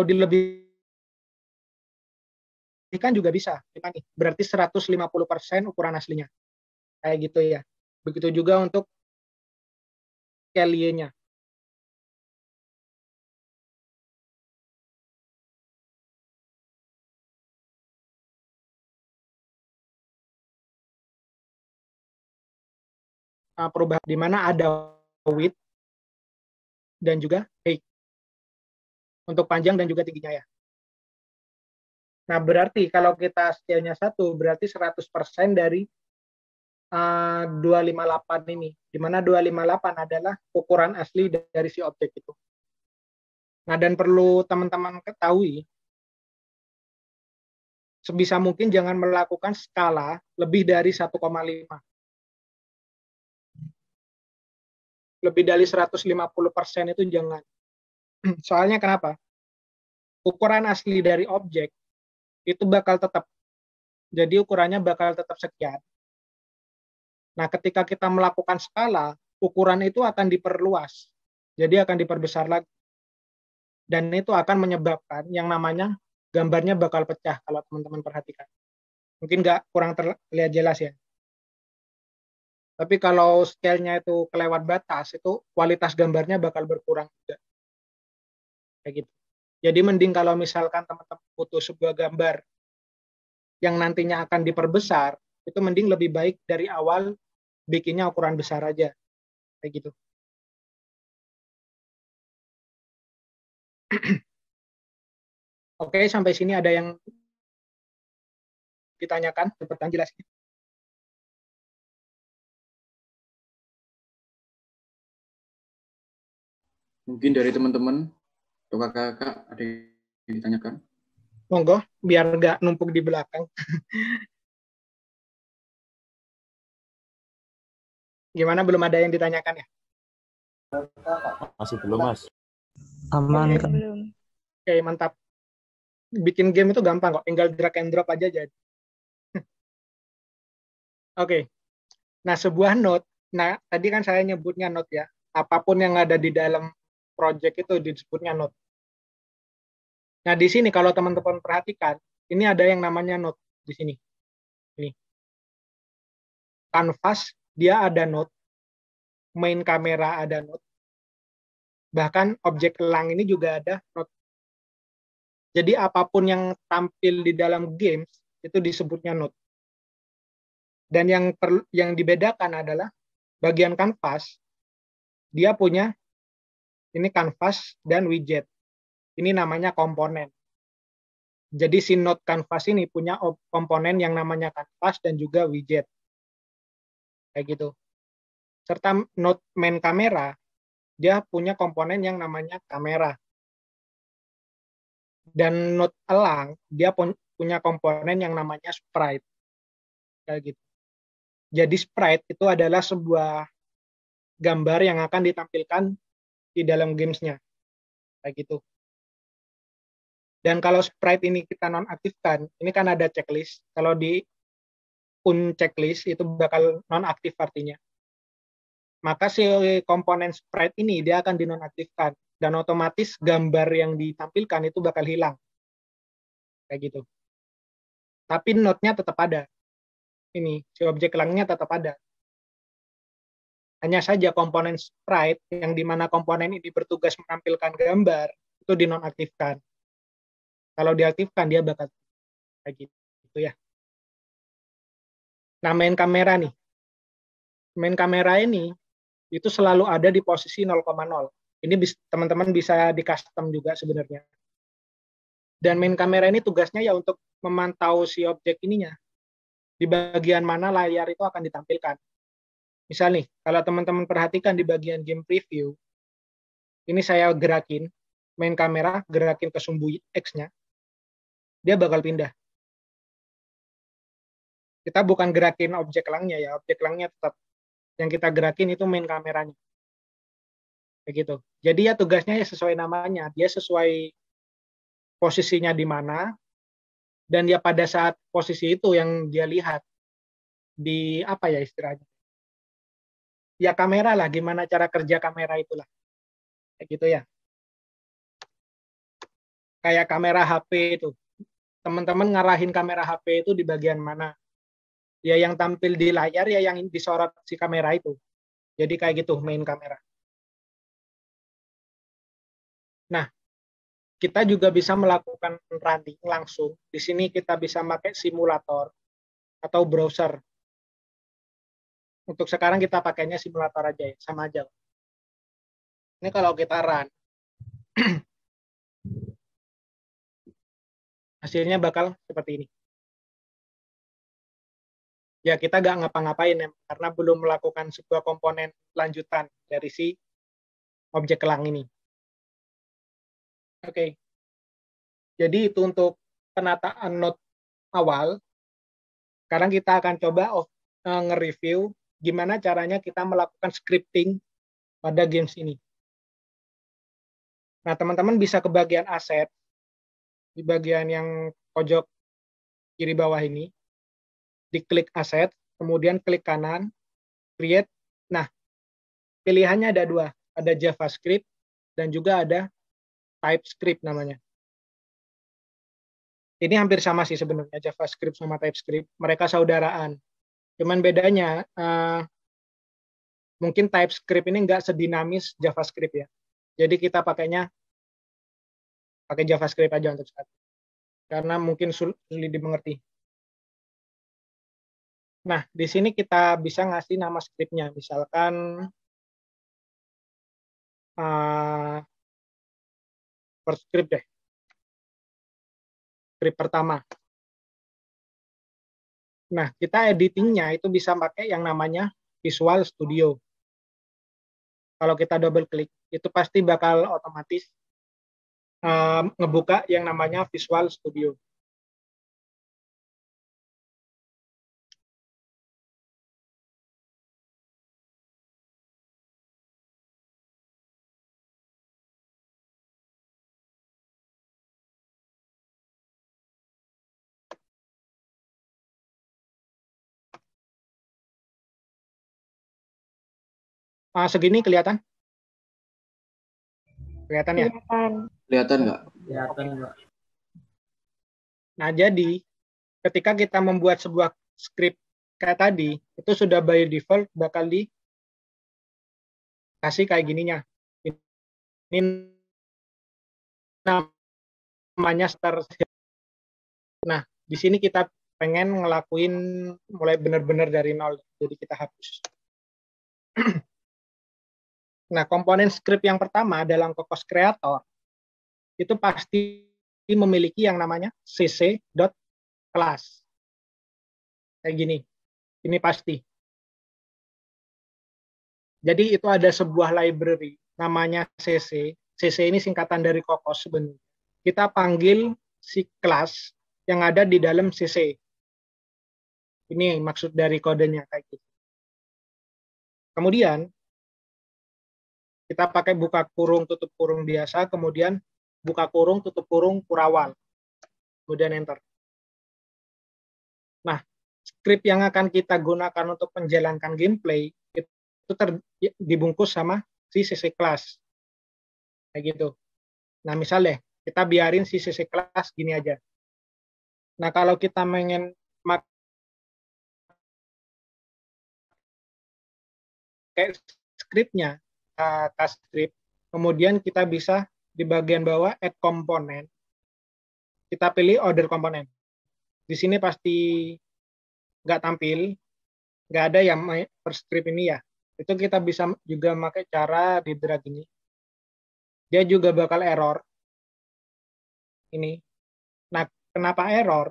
dilebihkan juga bisa. Berarti seratus lima puluh persen ukuran aslinya. Kayak gitu ya. Begitu juga untuk Kelly-nya. Nah, perubahan di mana ada width dan juga height. Untuk panjang dan juga tingginya ya. Nah, berarti kalau kita scale-nya satu, berarti seratus persen dari uh, dua ratus lima puluh delapan ini. Di mana dua ratus lima puluh delapan adalah ukuran asli dari si objek itu. Nah, dan perlu teman-teman ketahui, sebisa mungkin jangan melakukan skala lebih dari satu koma lima. Lebih dari seratus lima puluh persen itu jangan. Soalnya kenapa? Ukuran asli dari objek itu bakal tetap. Jadi ukurannya bakal tetap sekian. Nah, ketika kita melakukan skala, ukuran itu akan diperluas. Jadi akan diperbesar lagi. Dan itu akan menyebabkan yang namanya gambarnya bakal pecah kalau teman-teman perhatikan. Mungkin nggak kurang terlihat jelas ya. Tapi kalau scale-nya itu kelewat batas, itu kualitas gambarnya bakal berkurang juga. Kayak gitu. Jadi mending kalau misalkan teman-teman butuh sebuah gambar yang nantinya akan diperbesar, itu mending lebih baik dari awal bikinnya ukuran besar aja. Kayak gitu. Oke, sampai sini ada yang ditanyakan? Pertanyaan jelasnya. Mungkin dari teman-teman atau kakak-kakak ada yang ditanyakan? Monggo, biar nggak numpuk di belakang. Gimana, belum ada yang ditanyakan ya? Masih belum, Mas. Aman kan? Oke, mantap. Bikin game itu gampang kok, tinggal drag and drop aja jadi. Oke. Nah, sebuah node, nah tadi kan saya nyebutnya node ya. Apapun yang ada di dalam project itu disebutnya node. Nah, di sini kalau teman-teman perhatikan, ini ada yang namanya node di sini. Ini. Canvas, dia ada node. Main kamera ada node. Bahkan objek elang ini juga ada node. Jadi apapun yang tampil di dalam games itu disebutnya node. Dan yang perlu, yang dibedakan adalah bagian kanvas, dia punya ini kanvas dan widget. Ini namanya komponen. Jadi si node kanvas ini punya komponen yang namanya kanvas dan juga widget. Kayak gitu. Serta node main kamera, dia punya komponen yang namanya kamera. Dan node elang, dia punya komponen yang namanya sprite. Kayak gitu. Jadi sprite itu adalah sebuah gambar yang akan ditampilkan di dalam gamesnya. Kayak gitu. Dan kalau sprite ini kita nonaktifkan, ini kan ada checklist. Kalau di un checklist itu bakal nonaktif artinya. Maka si komponen sprite ini dia akan dinonaktifkan. Dan otomatis gambar yang ditampilkan itu bakal hilang. Kayak gitu. Tapi node-nya tetap ada. Ini, si objek elangnya tetap ada. Hanya saja komponen sprite yang dimana komponen ini bertugas menampilkan gambar itu dinonaktifkan. Kalau diaktifkan dia bakal kayak gitu ya. Nah, main kamera nih. Main kamera ini itu selalu ada di posisi nol koma nol. Ini teman-teman bisa di custom juga sebenarnya. Dan main kamera ini tugasnya ya untuk memantau si objek ininya. Di bagian mana layar itu akan ditampilkan. Misal nih, kalau teman-teman perhatikan di bagian game preview, ini saya gerakin, main kamera, gerakin ke sumbu X-nya, dia bakal pindah. Kita bukan gerakin objek elangnya ya, objek elangnya tetap. Yang kita gerakin itu main kameranya. Begitu. Jadi ya tugasnya ya sesuai namanya, dia sesuai posisinya di mana, dan ya pada saat posisi itu yang dia lihat. di apa ya istilahnya? Ya kamera lah, gimana cara kerja kamera itulah. Kayak gitu ya. Kayak kamera H P itu. Teman-teman ngarahin kamera H P itu di bagian mana? Ya yang tampil di layar ya yang disorot si kamera itu. Jadi kayak gitu main kamera. Nah, kita juga bisa melakukan running langsung. Di sini kita bisa pakai simulator atau browser. Untuk sekarang kita pakainya simulator aja ya, sama aja. Ini kalau kita run, hasilnya bakal seperti ini. Ya kita nggak ngapa-ngapain ya, karena belum melakukan sebuah komponen lanjutan dari si objek elang ini. Oke, jadi itu untuk penataan node awal. Sekarang kita akan coba oh, nge-review gimana caranya kita melakukan scripting pada games ini. Nah, teman-teman bisa ke bagian aset, di bagian yang pojok kiri bawah ini, diklik aset, kemudian klik kanan, create. Nah, pilihannya ada dua, ada JavaScript dan juga ada TypeScript namanya. Ini hampir sama sih sebenarnya, JavaScript sama TypeScript. Mereka saudaraan. Cuman bedanya, uh, mungkin TypeScript ini nggak sedinamis JavaScript ya. Jadi kita pakainya pakai JavaScript aja untuk saat ini. Karena mungkin sulit dimengerti. Nah, di sini kita bisa ngasih nama scriptnya. Misalkan uh, first script deh. Script pertama. Nah, kita editingnya itu bisa pakai yang namanya Visual Studio. Kalau kita double klik, itu pasti bakal otomatis uh, ngebuka yang namanya Visual Studio. Uh, segini kelihatan? Kelihatan ya? Kelihatan. Kelihatan nggak? Kelihatan nggak? Nah, jadi ketika kita membuat sebuah script kayak tadi, itu sudah by default bakal dikasih kayak gininya. Ini namanya start. Nah, di sini kita pengen ngelakuin mulai benar-benar dari nol, jadi kita hapus. Nah, komponen script yang pertama dalam Cocos Creator itu pasti memiliki yang namanya cc.class. Kayak gini. Ini pasti. Jadi itu ada sebuah library namanya cc. cc ini singkatan dari Cocos sebenarnya. Kita panggil si kelas yang ada di dalam cc. Ini maksud dari kodenya kayak gitu. Kemudian kita pakai buka kurung, tutup kurung biasa, kemudian buka kurung, tutup kurung, kurawal. Kemudian enter. Nah, script yang akan kita gunakan untuk menjalankan gameplay, itu ter, dibungkus sama si cc class. Kayak gitu. Nah, misalnya, kita biarin si cc class gini aja. Nah, kalau kita pengen pakai scriptnya, cast script, kemudian kita bisa di bagian bawah add komponen, kita pilih order komponen. Di sini pasti nggak tampil, nggak ada yang per script ini ya. Itu kita bisa juga pakai cara di drag ini. Dia juga bakal error. Ini. Nah, kenapa error?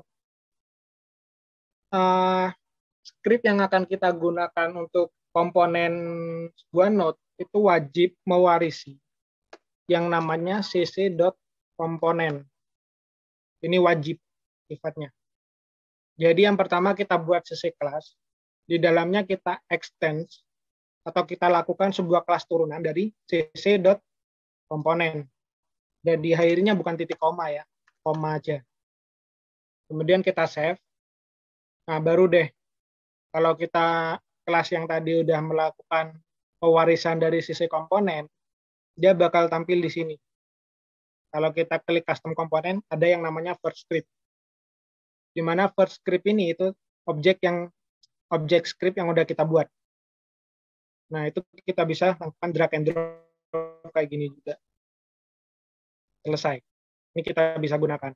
Uh, script yang akan kita gunakan untuk komponen sebuah node itu wajib mewarisi yang namanya cc.component. Ini wajib sifatnya. Jadi yang pertama kita buat cc class, di dalamnya kita extend atau kita lakukan sebuah kelas turunan dari cc.component. Dan di akhirnya bukan titik koma ya, koma aja. Kemudian kita save. Nah baru deh kalau kita kelas yang tadi udah melakukan pewarisan dari sisi komponen, dia bakal tampil di sini. Kalau kita klik custom komponen, ada yang namanya first script. Di mana first script ini itu objek yang objek script yang udah kita buat. Nah, itu kita bisa lakukan drag and drop kayak gini juga. Selesai. Ini kita bisa gunakan.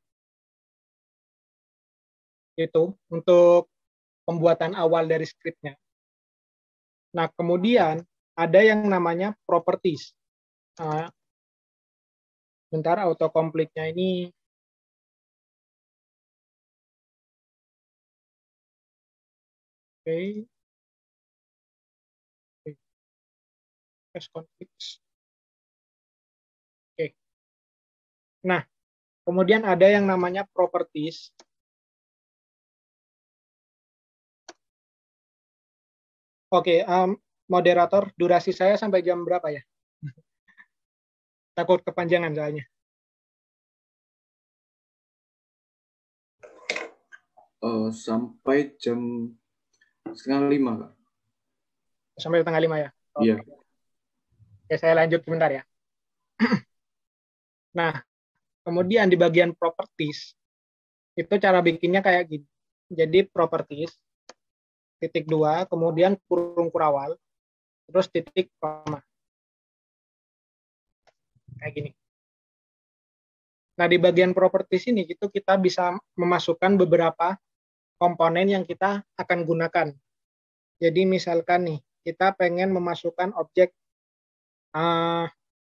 Itu untuk pembuatan awal dari scriptnya. Nah, kemudian ada yang namanya properties. Nah, bentar, autocomplete-nya ini oke. Okay. Okay. Conflicts. Oke. Okay. Nah, kemudian ada yang namanya properties. Oke, okay, um, moderator, durasi saya sampai jam berapa ya? Takut kepanjangan soalnya. Uh, sampai jam setengah lima, Kak. Sampai setengah lima ya? Iya. Okay. Oke, saya lanjut sebentar ya. Nah, kemudian di bagian properties, itu cara bikinnya kayak gini. Jadi properties, titik dua, kemudian kurung kurawal, terus titik koma. Kayak gini. Nah, di bagian properties ini itu kita bisa memasukkan beberapa komponen yang kita akan gunakan. Jadi misalkan nih, kita pengen memasukkan objek uh,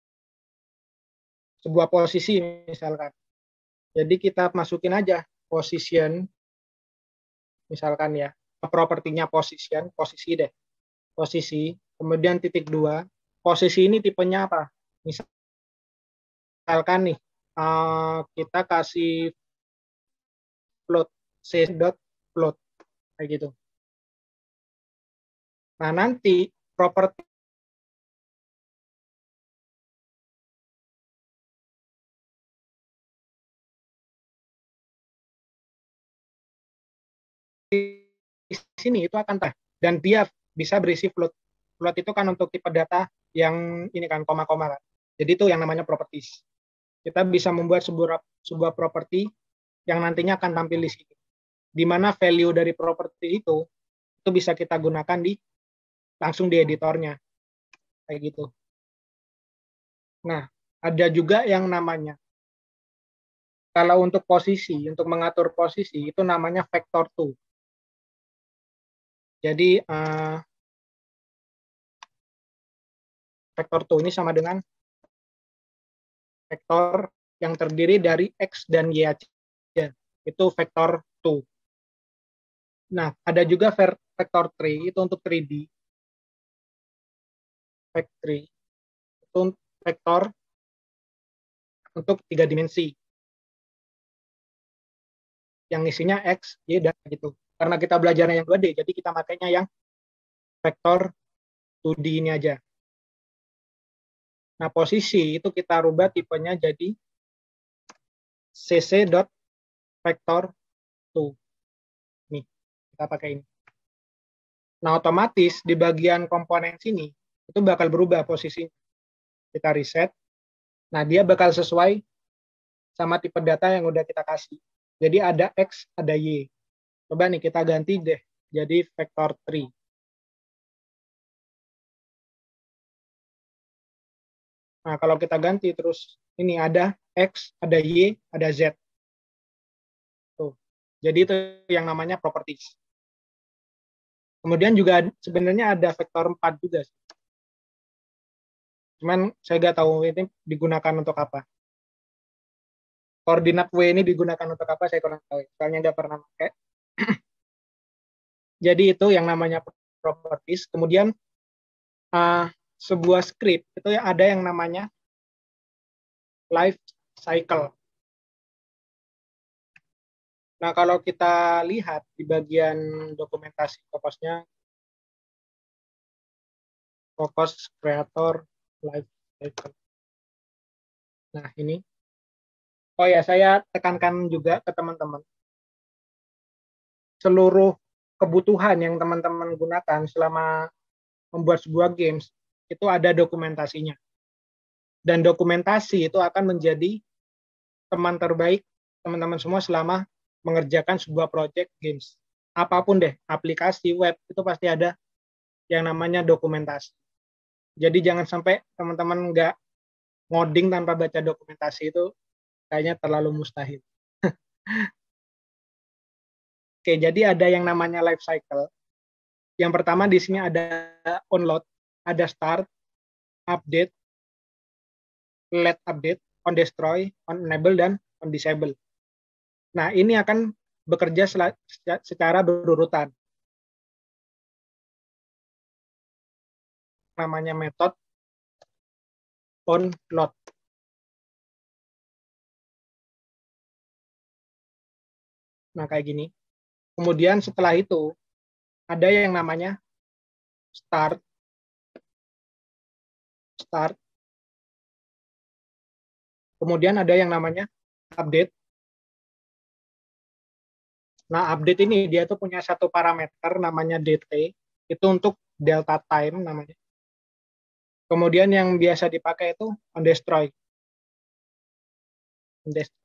sebuah posisi misalkan. Jadi kita masukin aja position, misalkan ya, propertinya position, posisi deh, posisi, kemudian titik dua, posisi ini tipenya apa? Misalkan nih, uh, kita kasih float, c dot float, kayak gitu. Nah, nanti properti di sini itu akan tah, dan dia bisa berisi float. Float itu kan untuk tipe data yang ini kan koma-koma kan. Jadi itu yang namanya properties. Kita bisa membuat sebuah sebuah properti yang nantinya akan tampil di sini. Di mana value dari properti itu itu bisa kita gunakan di langsung di editornya. Kayak gitu. Nah, ada juga yang namanya kalau untuk posisi, untuk mengatur posisi itu namanya vector two. Jadi uh, vector two ini sama dengan vektor yang terdiri dari X dan Y aja. Itu vektor two. Nah, ada juga vektor three, itu untuk three D. Vector three, itu vektor untuk tiga dimensi. Yang isinya X, Y, dan gitu. Karena kita belajarnya yang dua D, jadi kita makainya yang vektor two D ini aja. Nah, posisi itu kita rubah tipenya jadi cc.vector two. Nih, kita pakai ini. Nah, otomatis di bagian komponen sini, itu bakal berubah posisi. Kita reset. Nah, dia bakal sesuai sama tipe data yang udah kita kasih. Jadi ada X, ada Y. Coba nih kita ganti deh, jadi vektor three. Nah, kalau kita ganti terus, ini ada X, ada Y, ada Z. Tuh. Jadi itu yang namanya properties. Kemudian juga sebenarnya ada vektor empat juga. Cuman saya nggak tahu ini digunakan untuk apa. Koordinat W ini digunakan untuk apa, saya kurang tahu. Soalnya nggak pernah pakai. Jadi itu yang namanya properties. Kemudian uh, sebuah script itu ada yang namanya life cycle. Nah, kalau kita lihat di bagian dokumentasi Cocos-nya, Cocos Creator Life Cycle. Nah, ini. Oh ya, saya tekankan juga ke teman-teman. Seluruh kebutuhan yang teman-teman gunakan selama membuat sebuah games, itu ada dokumentasinya. Dan dokumentasi itu akan menjadi teman terbaik teman-teman semua selama mengerjakan sebuah project games. Apapun deh, aplikasi, web, itu pasti ada yang namanya dokumentasi. Jadi jangan sampai teman-teman nggak ngoding tanpa baca dokumentasi, itu kayaknya terlalu mustahil. Oke, jadi ada yang namanya life cycle. Yang pertama di sini ada onload, ada start, update, let update, on destroy, on enable, dan on disable. Nah, ini akan bekerja secara berurutan. Namanya metode onload. Nah, kayak gini. Kemudian setelah itu, ada yang namanya start, start. Kemudian ada yang namanya update. Nah, update ini dia tuh punya satu parameter namanya D T, itu untuk delta time namanya. Kemudian yang biasa dipakai itu on destroy. On destroy.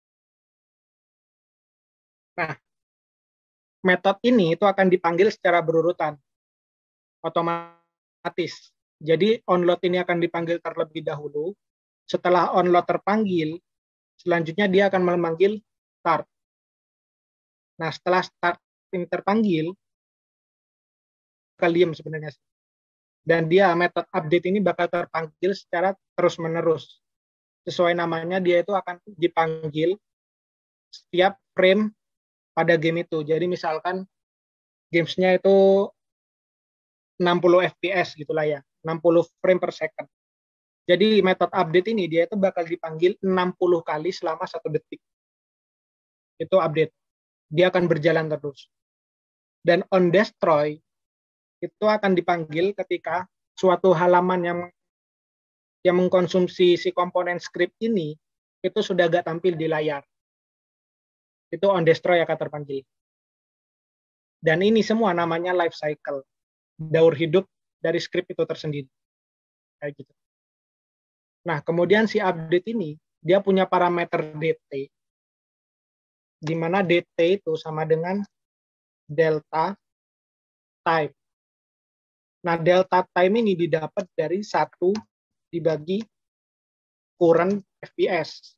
Nah, metode ini itu akan dipanggil secara berurutan, otomatis. Jadi onload ini akan dipanggil terlebih dahulu. Setelah onload terpanggil, selanjutnya dia akan memanggil start. Nah, setelah start ini terpanggil, bakal diem sebenarnya. Dan dia metode update ini bakal terpanggil secara terus-menerus. Sesuai namanya, dia itu akan dipanggil setiap frame pada game itu. Jadi misalkan gamesnya itu enam puluh F P S gitulah ya, enam puluh frame per second. Jadi metode update ini dia itu bakal dipanggil enam puluh kali selama satu detik. Itu update. Dia akan berjalan terus. Dan on destroy itu akan dipanggil ketika suatu halaman yang yang mengkonsumsi si komponen script ini itu sudah gak tampil di layar. Itu on destroy akan terpanggil. Dan ini semua namanya life cycle, daur hidup dari script itu tersendiri. Kayak gitu. Nah, kemudian si update ini dia punya parameter D T, di mana D T itu sama dengan delta time. Nah, delta time ini didapat dari satu dibagi current F P S.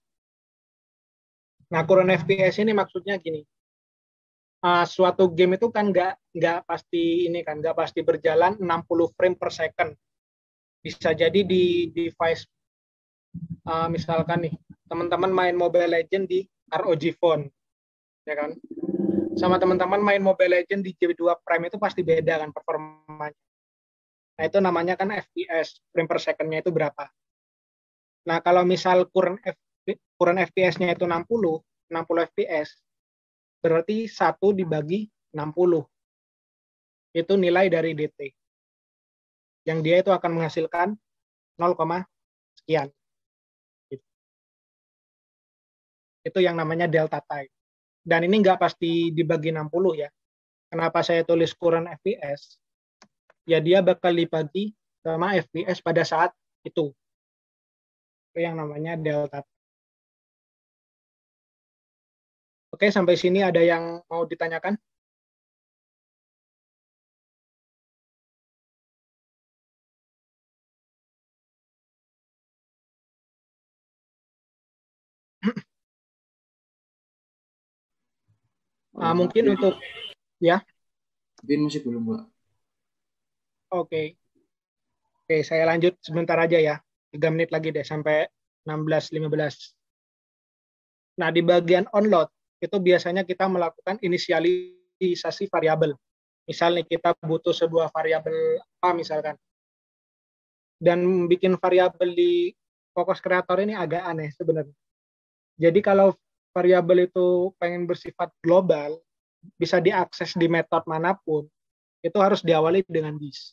Nah, current F P S ini maksudnya gini, uh, suatu game itu kan nggak nggak pasti ini kan nggak pasti berjalan enam puluh frame per second. Bisa jadi di device, uh, misalkan nih teman-teman main Mobile Legends di R O G Phone, ya kan? Sama teman-teman main Mobile Legends di J dua Prime itu pasti beda kan performanya. Nah, itu namanya kan F P S, frame per second-nya itu berapa. Nah, kalau misal current F Current F P S-nya itu enam puluh, enam puluh F P S, berarti satu dibagi enam puluh. Itu nilai dari D T. Yang dia itu akan menghasilkan nol, sekian. Itu yang namanya delta time. Dan ini nggak pasti dibagi enam puluh ya. Kenapa saya tulis current F P S? Ya dia bakal dibagi sama F P S pada saat itu. Itu yang namanya delta time. Oke, sampai sini ada yang mau ditanyakan? Uh, mungkin untuk, ya? Mungkin masih belum, Mbak. Oke. Oke, saya lanjut sebentar aja ya. tiga menit lagi deh, sampai enam belas lima belas. Nah, di bagian onload, itu biasanya kita melakukan inisialisasi variabel. Misalnya kita butuh sebuah variabel apa misalkan. Dan bikin variabel di Focus Creator ini agak aneh sebenarnya. Jadi kalau variabel itu pengen bersifat global, bisa diakses di metode manapun, itu harus diawali dengan this.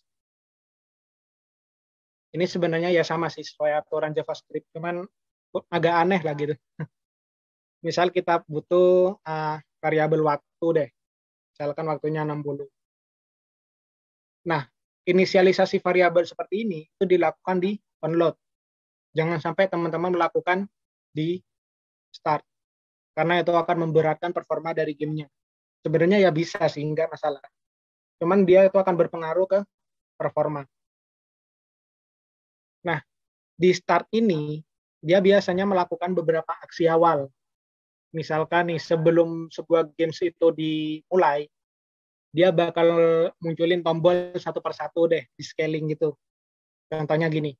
Ini sebenarnya ya sama sih sesuai aturan JavaScript, cuman agak aneh lah gitu. Misal kita butuh uh, variabel waktu deh, misalkan waktunya enam puluh. Nah, inisialisasi variabel seperti ini itu dilakukan di onload. Jangan sampai teman-teman melakukan di start, karena itu akan memberatkan performa dari gamenya. Sebenarnya ya bisa sih, nggak masalah. Cuman dia itu akan berpengaruh ke performa. Nah, di start ini, dia biasanya melakukan beberapa aksi awal. Misalkan nih, sebelum sebuah games itu dimulai, dia bakal munculin tombol satu persatu deh, di scaling gitu. Contohnya gini,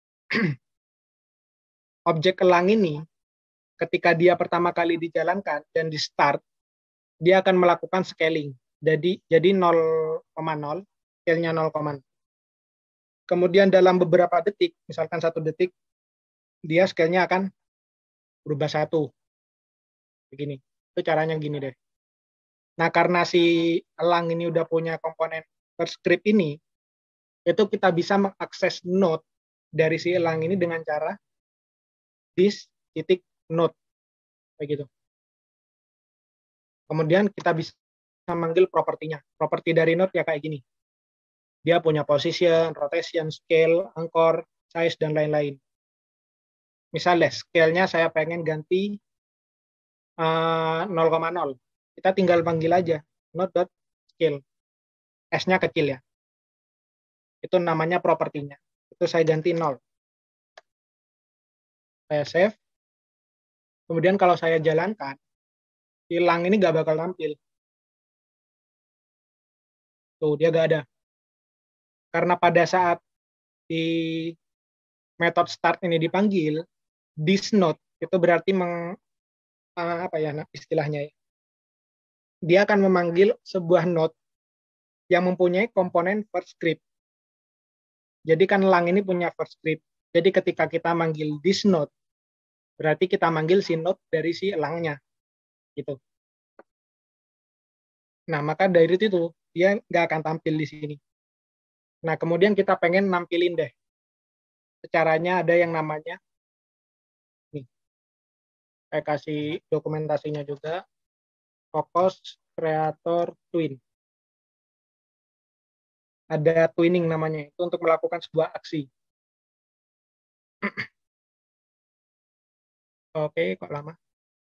objek elang ini, ketika dia pertama kali dijalankan dan di start, dia akan melakukan scaling. Jadi jadi nol koma nol, scale-nya nol koma nol. Kemudian dalam beberapa detik, misalkan satu detik, dia scale-nya akan berubah satu. Begini, itu caranya gini deh. Nah, karena si elang ini udah punya komponen per script ini, itu kita bisa mengakses node dari si elang ini dengan cara this titik node, kayak gitu. Kemudian kita bisa manggil propertinya. Properti dari node ya kayak gini. Dia punya position, rotation, scale, anchor, size, dan lain-lain. Misalnya scale-nya saya pengen ganti uh, nol koma nol. Kita tinggal panggil aja node.scale. S-nya kecil ya. Itu namanya propertinya. Itu saya ganti nol. Saya save. Kemudian kalau saya jalankan, hilang ini nggak bakal tampil. Tuh, dia nggak ada. Karena pada saat di metode start ini dipanggil, this node itu berarti meng, uh, apa ya istilahnya ya. Dia akan memanggil sebuah node yang mempunyai komponen first script. Jadi kan elang ini punya first script. Jadi ketika kita manggil this node, berarti kita manggil si node dari si elangnya. Gitu. Nah, maka dari itu dia nggak akan tampil di sini. Nah, kemudian kita pengen nampilin deh. Caranya ada yang namanya, nih, saya kasih dokumentasinya juga, Focus Creator Twin. Ada twinning namanya, itu untuk melakukan sebuah aksi. Oke, kok lama?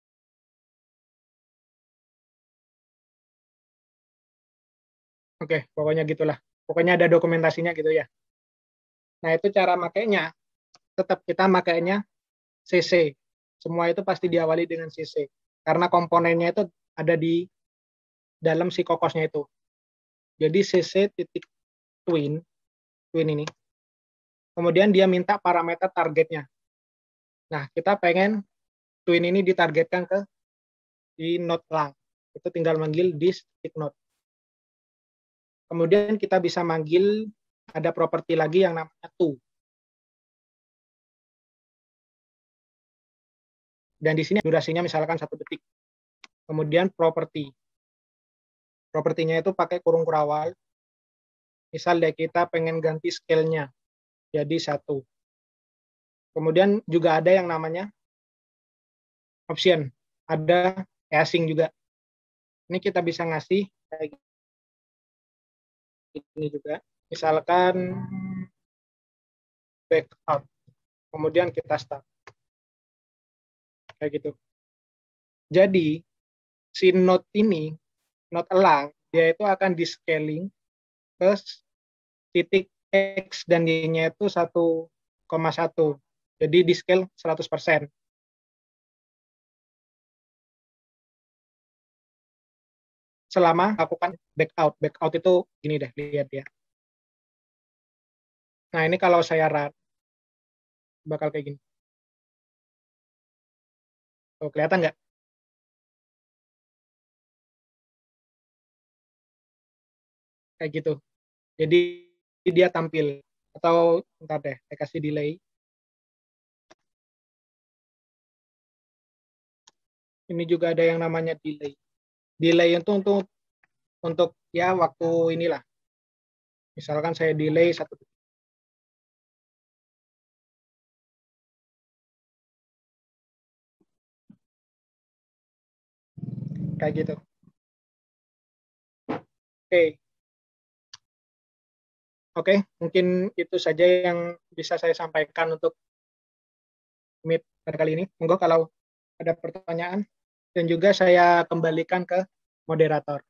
Oke, pokoknya gitulah. Pokoknya ada dokumentasinya gitu ya. Nah, itu cara makainya. Tetap kita makainya C C. Semua itu pasti diawali dengan C C. Karena komponennya itu ada di dalam si kokosnya itu. Jadi C C titik twin, twin ini. Kemudian dia minta parameter targetnya. Nah, kita pengen twin ini ditargetkan ke di node lang. Itu tinggal manggil this titik node. Kemudian kita bisa manggil ada properti lagi yang namanya to. Dan di sini durasinya misalkan satu detik. Kemudian properti. Propertinya itu pakai kurung kurawal. Misal deh kita pengen ganti scale-nya jadi satu. Kemudian juga ada yang namanya option. Ada async juga. Ini kita bisa ngasih kayak ini juga. Misalkan back out. Kemudian kita start. Kayak gitu. Jadi si node ini, node elang, dia itu akan di scaling ke titik X dan Y-nya itu satu koma satu. Jadi di scale seratus persen. Selama lakukan backout. Backout itu gini deh, lihat ya. Nah, ini kalau saya run, bakal kayak gini. Tuh, kelihatan nggak? Kayak gitu. Jadi dia tampil. Atau bentar deh, saya kasih delay. Ini juga ada yang namanya delay. Delay itu untuk untuk ya waktu inilah. Misalkan saya delay satu detik. Kayak gitu. Oke. Oke, mungkin itu saja yang bisa saya sampaikan untuk Meet pada kali ini. Monggo kalau ada pertanyaan, dan juga saya kembalikan ke moderator.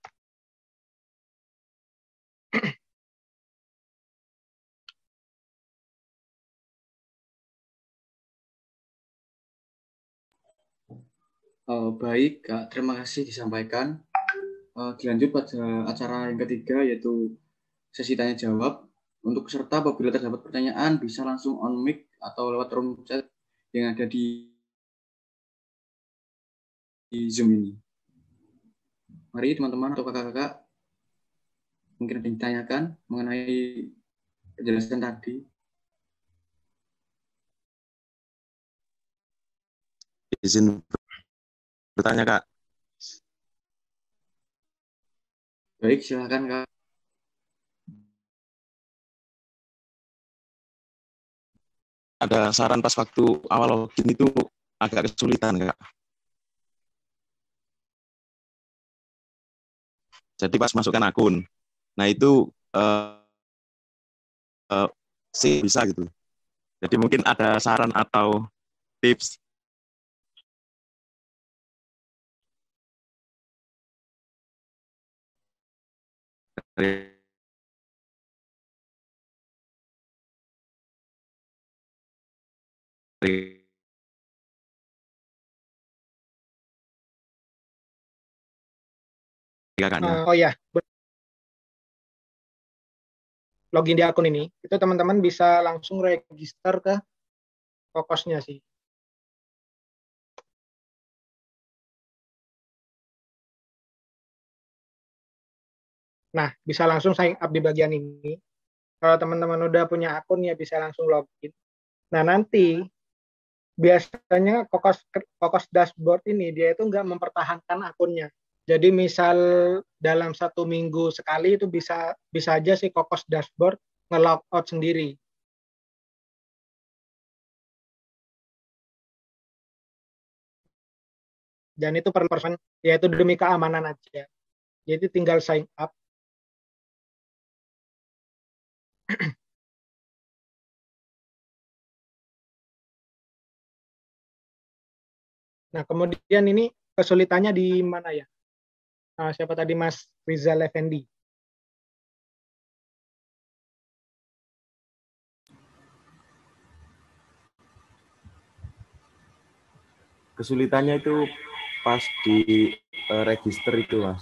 Uh, baik, Kak. Terima kasih disampaikan. Uh, dilanjut pada acara yang ketiga, yaitu sesi tanya jawab. Untuk peserta, apabila terdapat pertanyaan, bisa langsung on mic atau lewat room chat yang ada di, di Zoom ini. Mari teman-teman atau kakak-kakak, mungkin ada yang ditanyakan mengenai penjelasan tadi. Izin bertanya, Kak. Baik, silakan, Kak. Ada saran pas waktu awal login itu agak kesulitan, Kak. Jadi pas masukkan akun, nah itu uh, uh, sih bisa gitu. Jadi mungkin ada saran atau tips. Uh, oh ya, login di akun ini, itu teman-teman bisa langsung register ke Kokosnya sih. Nah, bisa langsung sign up di bagian ini. Kalau teman-teman udah punya akun ya bisa langsung login. Nah, nanti biasanya Kokos Kokos dashboard ini dia itu nggak mempertahankan akunnya. Jadi misal dalam satu minggu sekali itu bisa bisa aja si Kokos dashboard nge-log out sendiri. Dan itu per person, yaitu demi keamanan aja. Jadi tinggal sign up. Nah, kemudian ini kesulitannya di mana ya? Nah, siapa tadi Mas Rizal Effendi? Kesulitannya itu pas di uh, register itu, Mas.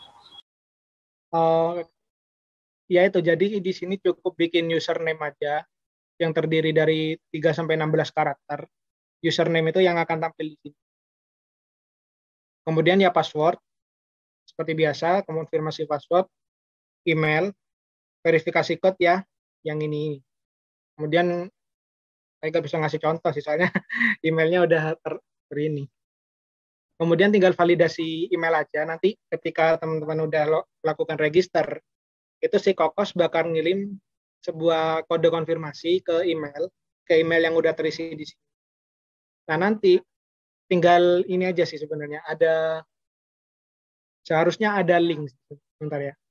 Oh, ya itu. Jadi di sini cukup bikin username aja yang terdiri dari tiga sampai enam belas karakter. Username itu yang akan tampil di sini. Kemudian ya password, seperti biasa, konfirmasi password, email, verifikasi code ya, yang ini. Kemudian saya nggak bisa ngasih contoh sih, soalnya emailnya udah ter, ter ini. Kemudian tinggal validasi email aja. Nanti ketika teman-teman udah lo, lakukan register, itu si Kokos bakal ngirim sebuah kode konfirmasi ke email, ke email yang udah terisi di sini. Nah, nanti tinggal ini aja sih sebenarnya. Ada seharusnya ada link. Bentar ya.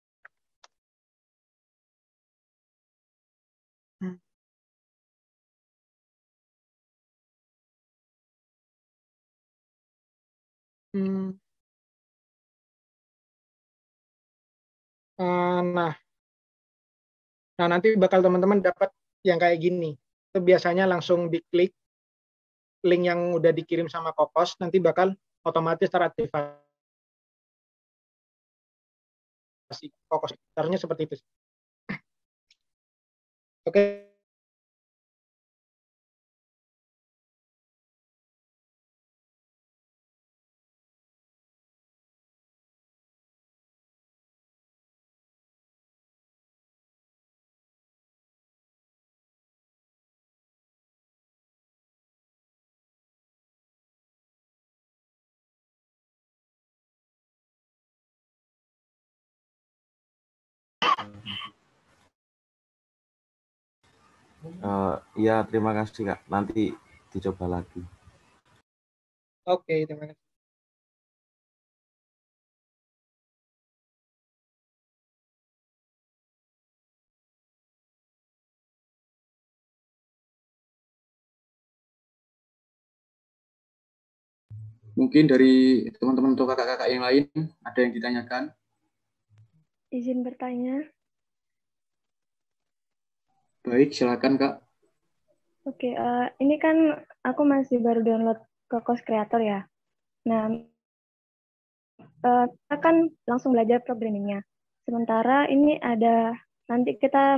Hmm. Uh, nah, nah nanti bakal teman-teman dapat yang kayak gini. Itu biasanya langsung diklik link yang udah dikirim sama Kokos, nanti bakal otomatis teraktivasi Kokos. Caranya seperti itu. Oke. Uh, ya, terima kasih, Kak. Nanti dicoba lagi. Oke, terima kasih. Mungkin dari teman-teman atau kakak-kakak yang lain ada yang ditanyakan? Izin bertanya. Baik, silakan Kak. Oke, uh, ini kan aku masih baru download ke Course Creator ya. Nah, uh, kita kan langsung belajar programmingnya. Sementara ini ada, nanti kita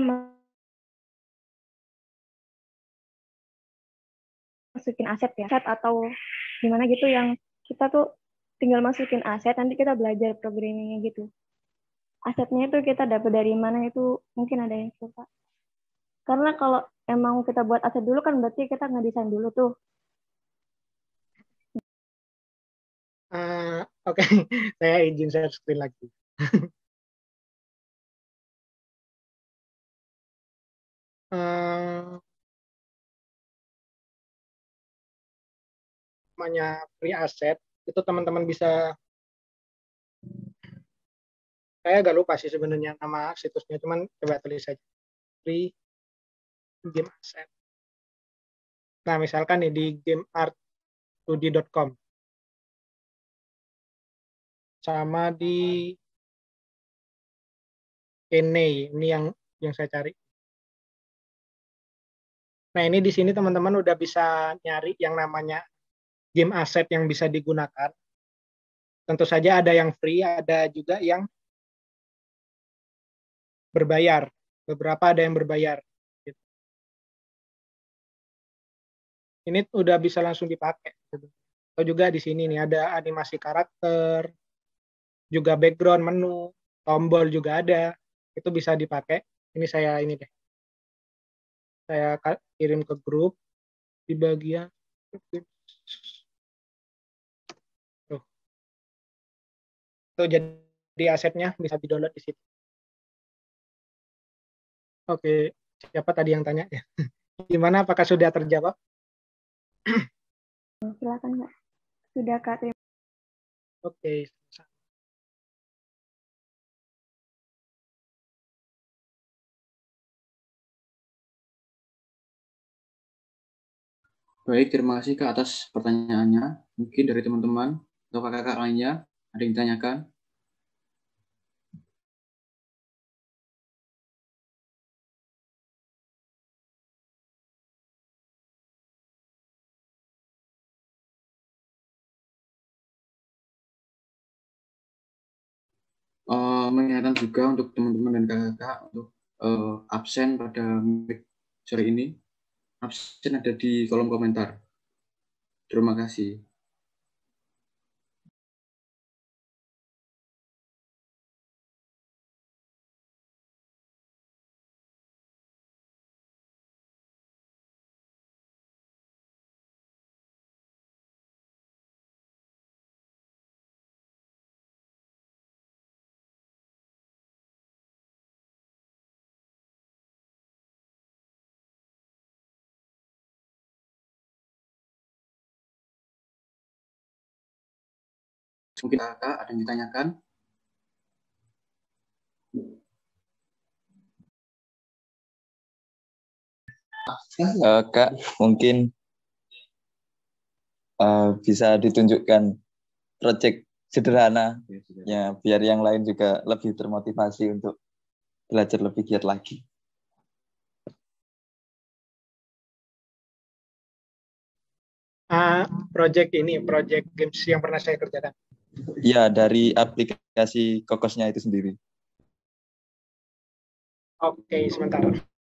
masukin aset ya, aset atau gimana gitu yang kita tuh tinggal masukin aset, nanti kita belajar programmingnya gitu. Asetnya itu kita dapat dari mana itu mungkin ada yang suka. Karena kalau emang kita buat aset dulu kan berarti kita ngedesain dulu tuh. Uh, Oke, okay. Saya izin share screen lagi. uh, namanya free asset itu teman-teman bisa, saya agak lupa sih sebenarnya nama situsnya, cuman coba tulis saja free game asset. Nah, misalkan nih di gameart dua d dot com sama di Kenei, ini yang yang saya cari. Nah, ini di sini teman-teman udah bisa nyari yang namanya game asset yang bisa digunakan. Tentu saja ada yang free, ada juga yang berbayar. Beberapa ada yang berbayar. Ini udah bisa langsung dipakai. Atau juga di sini nih ada animasi karakter, juga background menu, tombol juga ada. Itu bisa dipakai. Ini saya ini deh. Saya kirim ke grup di bagian tuh. Tuh jadi asetnya bisa di-download di situ. Oke, siapa tadi yang tanya ya? Gimana, apakah sudah terjawab? Silakan Kak. Sudah Kak. Oke. Baik, terima kasih Kak atas pertanyaannya. Mungkin dari teman-teman atau kakak-kakak lainnya ada yang ditanyakan? Uh, mengingatkan juga untuk teman-teman dan kakak-kakak untuk uh, absen pada sore ini. Absen ada di kolom komentar. Terima kasih. Mungkin kakak ada yang ditanyakan? Uh, Kak, mungkin uh, bisa ditunjukkan proyek sederhana ya, biar yang lain juga lebih termotivasi untuk belajar lebih giat lagi. Uh, project ini, project games yang pernah saya kerjakan. Ya, dari aplikasi Kokosnya itu sendiri. Oke, sebentar.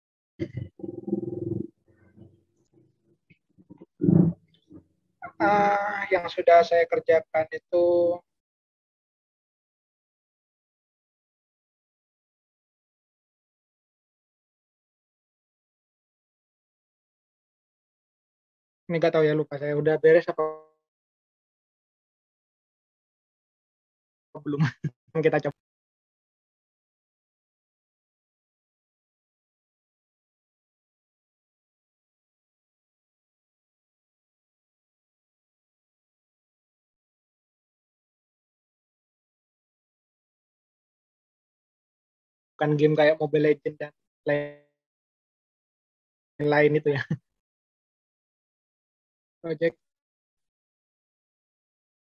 Uh, yang sudah saya kerjakan itu ini nggak tahu ya, lupa saya udah beres apa belum. Kita coba. Bukan game kayak Mobile Legends dan lain-lain itu ya. Project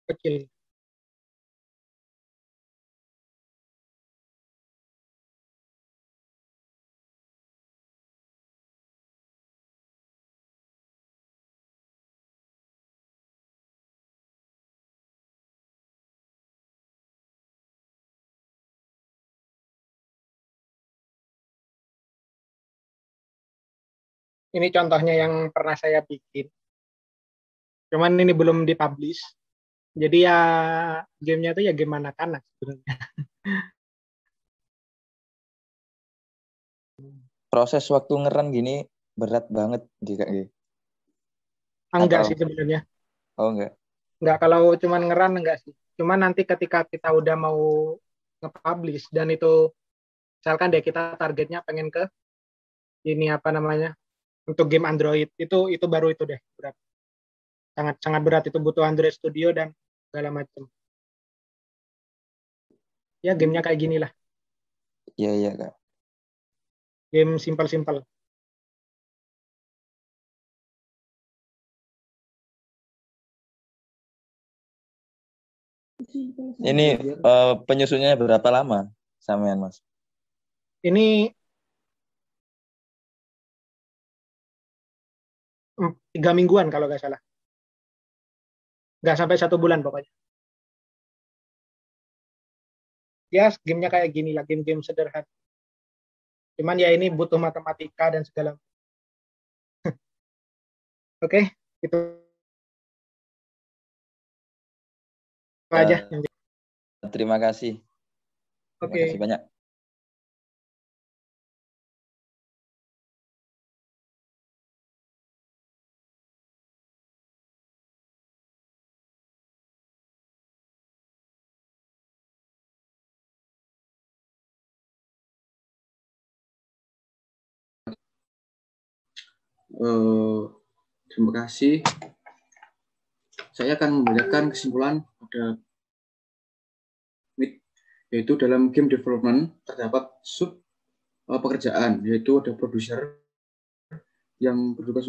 kecil. Ini contohnya yang pernah saya bikin. Cuman ini belum dipublish. Jadi ya gamenya itu ya game anak-anak sebenarnya. Proses waktu ngeran gini berat banget gitu Kak. Enggak Atau- sih sebenarnya. Oh enggak. Enggak, kalau cuman ngeran enggak sih. Cuman nanti ketika kita udah mau nge-publish dan itu misalkan deh kita targetnya pengen ke ini apa namanya? Untuk game Android, itu itu baru itu deh berat. Sangat sangat berat, itu butuh Android Studio dan segala macam. Ya gamenya kayak gini lah. Iya iya Kak. Game simpel-simpel. Ini eh, penyusunnya berapa lama sampean Mas? Ini hmm, tiga mingguan kalau nggak salah. Nggak sampai satu bulan pokoknya. Ya gamenya kayak gini lah, game-game sederhana. Cuman ya ini butuh matematika dan segala. Oke, itu aja. Eh, terima kasih. Terima Oke. kasih banyak. Eh, terima kasih. Saya akan memberikan kesimpulan pada Meet, yaitu dalam game development terdapat sub uh, pekerjaan, yaitu ada produser yang bertugas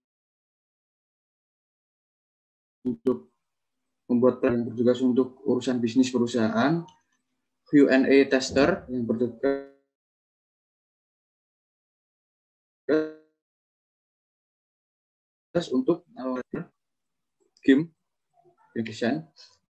untuk membuat plan, yang bertugas untuk urusan bisnis perusahaan, Q and A tester yang bertugas untuk uh, game design.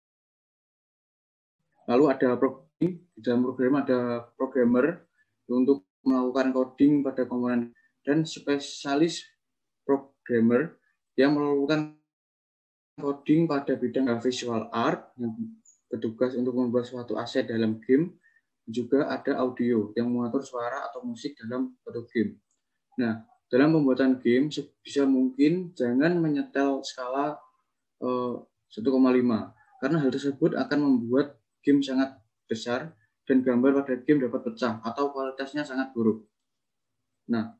Lalu ada programming, di dalam program ada programmer untuk melakukan coding pada komponen, dan spesialis programmer yang melakukan coding pada bidang visual art yang bertugas untuk membuat suatu aset dalam game. Juga ada audio yang mengatur suara atau musik dalam suatu game. Nah, dalam pembuatan game sebisa mungkin jangan menyetel skala uh, satu koma lima karena hal tersebut akan membuat game sangat besar dan gambar pada game dapat pecah atau kualitasnya sangat buruk. Nah,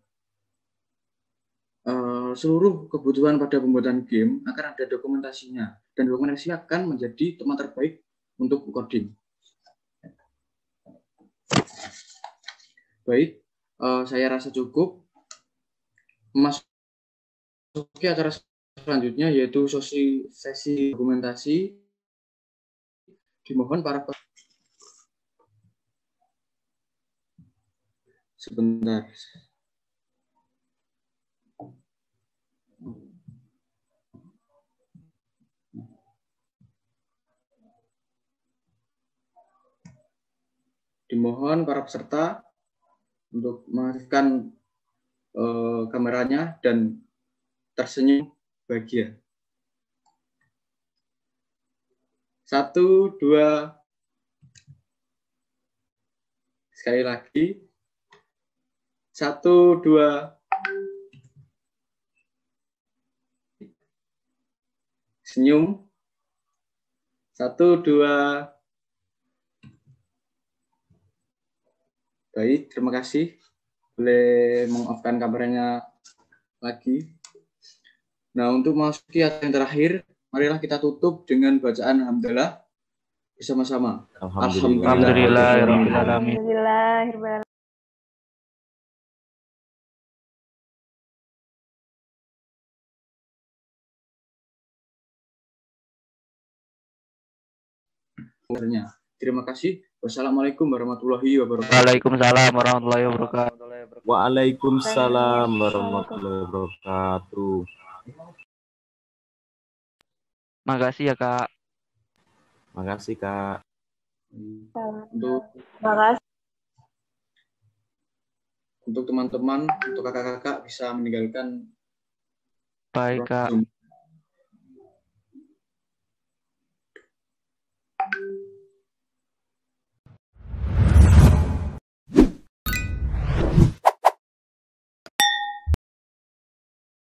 uh, seluruh kebutuhan pada pembuatan game akan ada dokumentasinya, dan dokumentasi akan menjadi teman terbaik untuk coding. Baik, uh, saya rasa cukup. Memasuki acara selanjutnya yaitu sesi, sesi dokumentasi. Dimohon para sebentar. Dimohon para peserta untuk mengaktifkan uh, kameranya dan tersenyum bahagia. Satu, dua, sekali lagi. Satu, dua, senyum. Satu, dua. Baik, terima kasih. Boleh meng-off-kan kameranya lagi. Nah, untuk memasuki yang terakhir, marilah kita tutup dengan bacaan hamdalah bersama-sama. Alhamdulillah. Alhamdulillahirrahmanirrahim. Alhamdulillah. sebenarnya. Terima kasih. Wassalamualaikum warahmatullahi wabarakatuh. Waalaikumsalam warahmatullahi wabarakatuh. Waalaikumsalam warahmatullahi wabarakatuh. Makasih ya Kak. Makasih Kak. Untuk Terima kasih. untuk teman-teman, untuk kakak-kakak bisa meninggalkan Baik Kak. Zoom.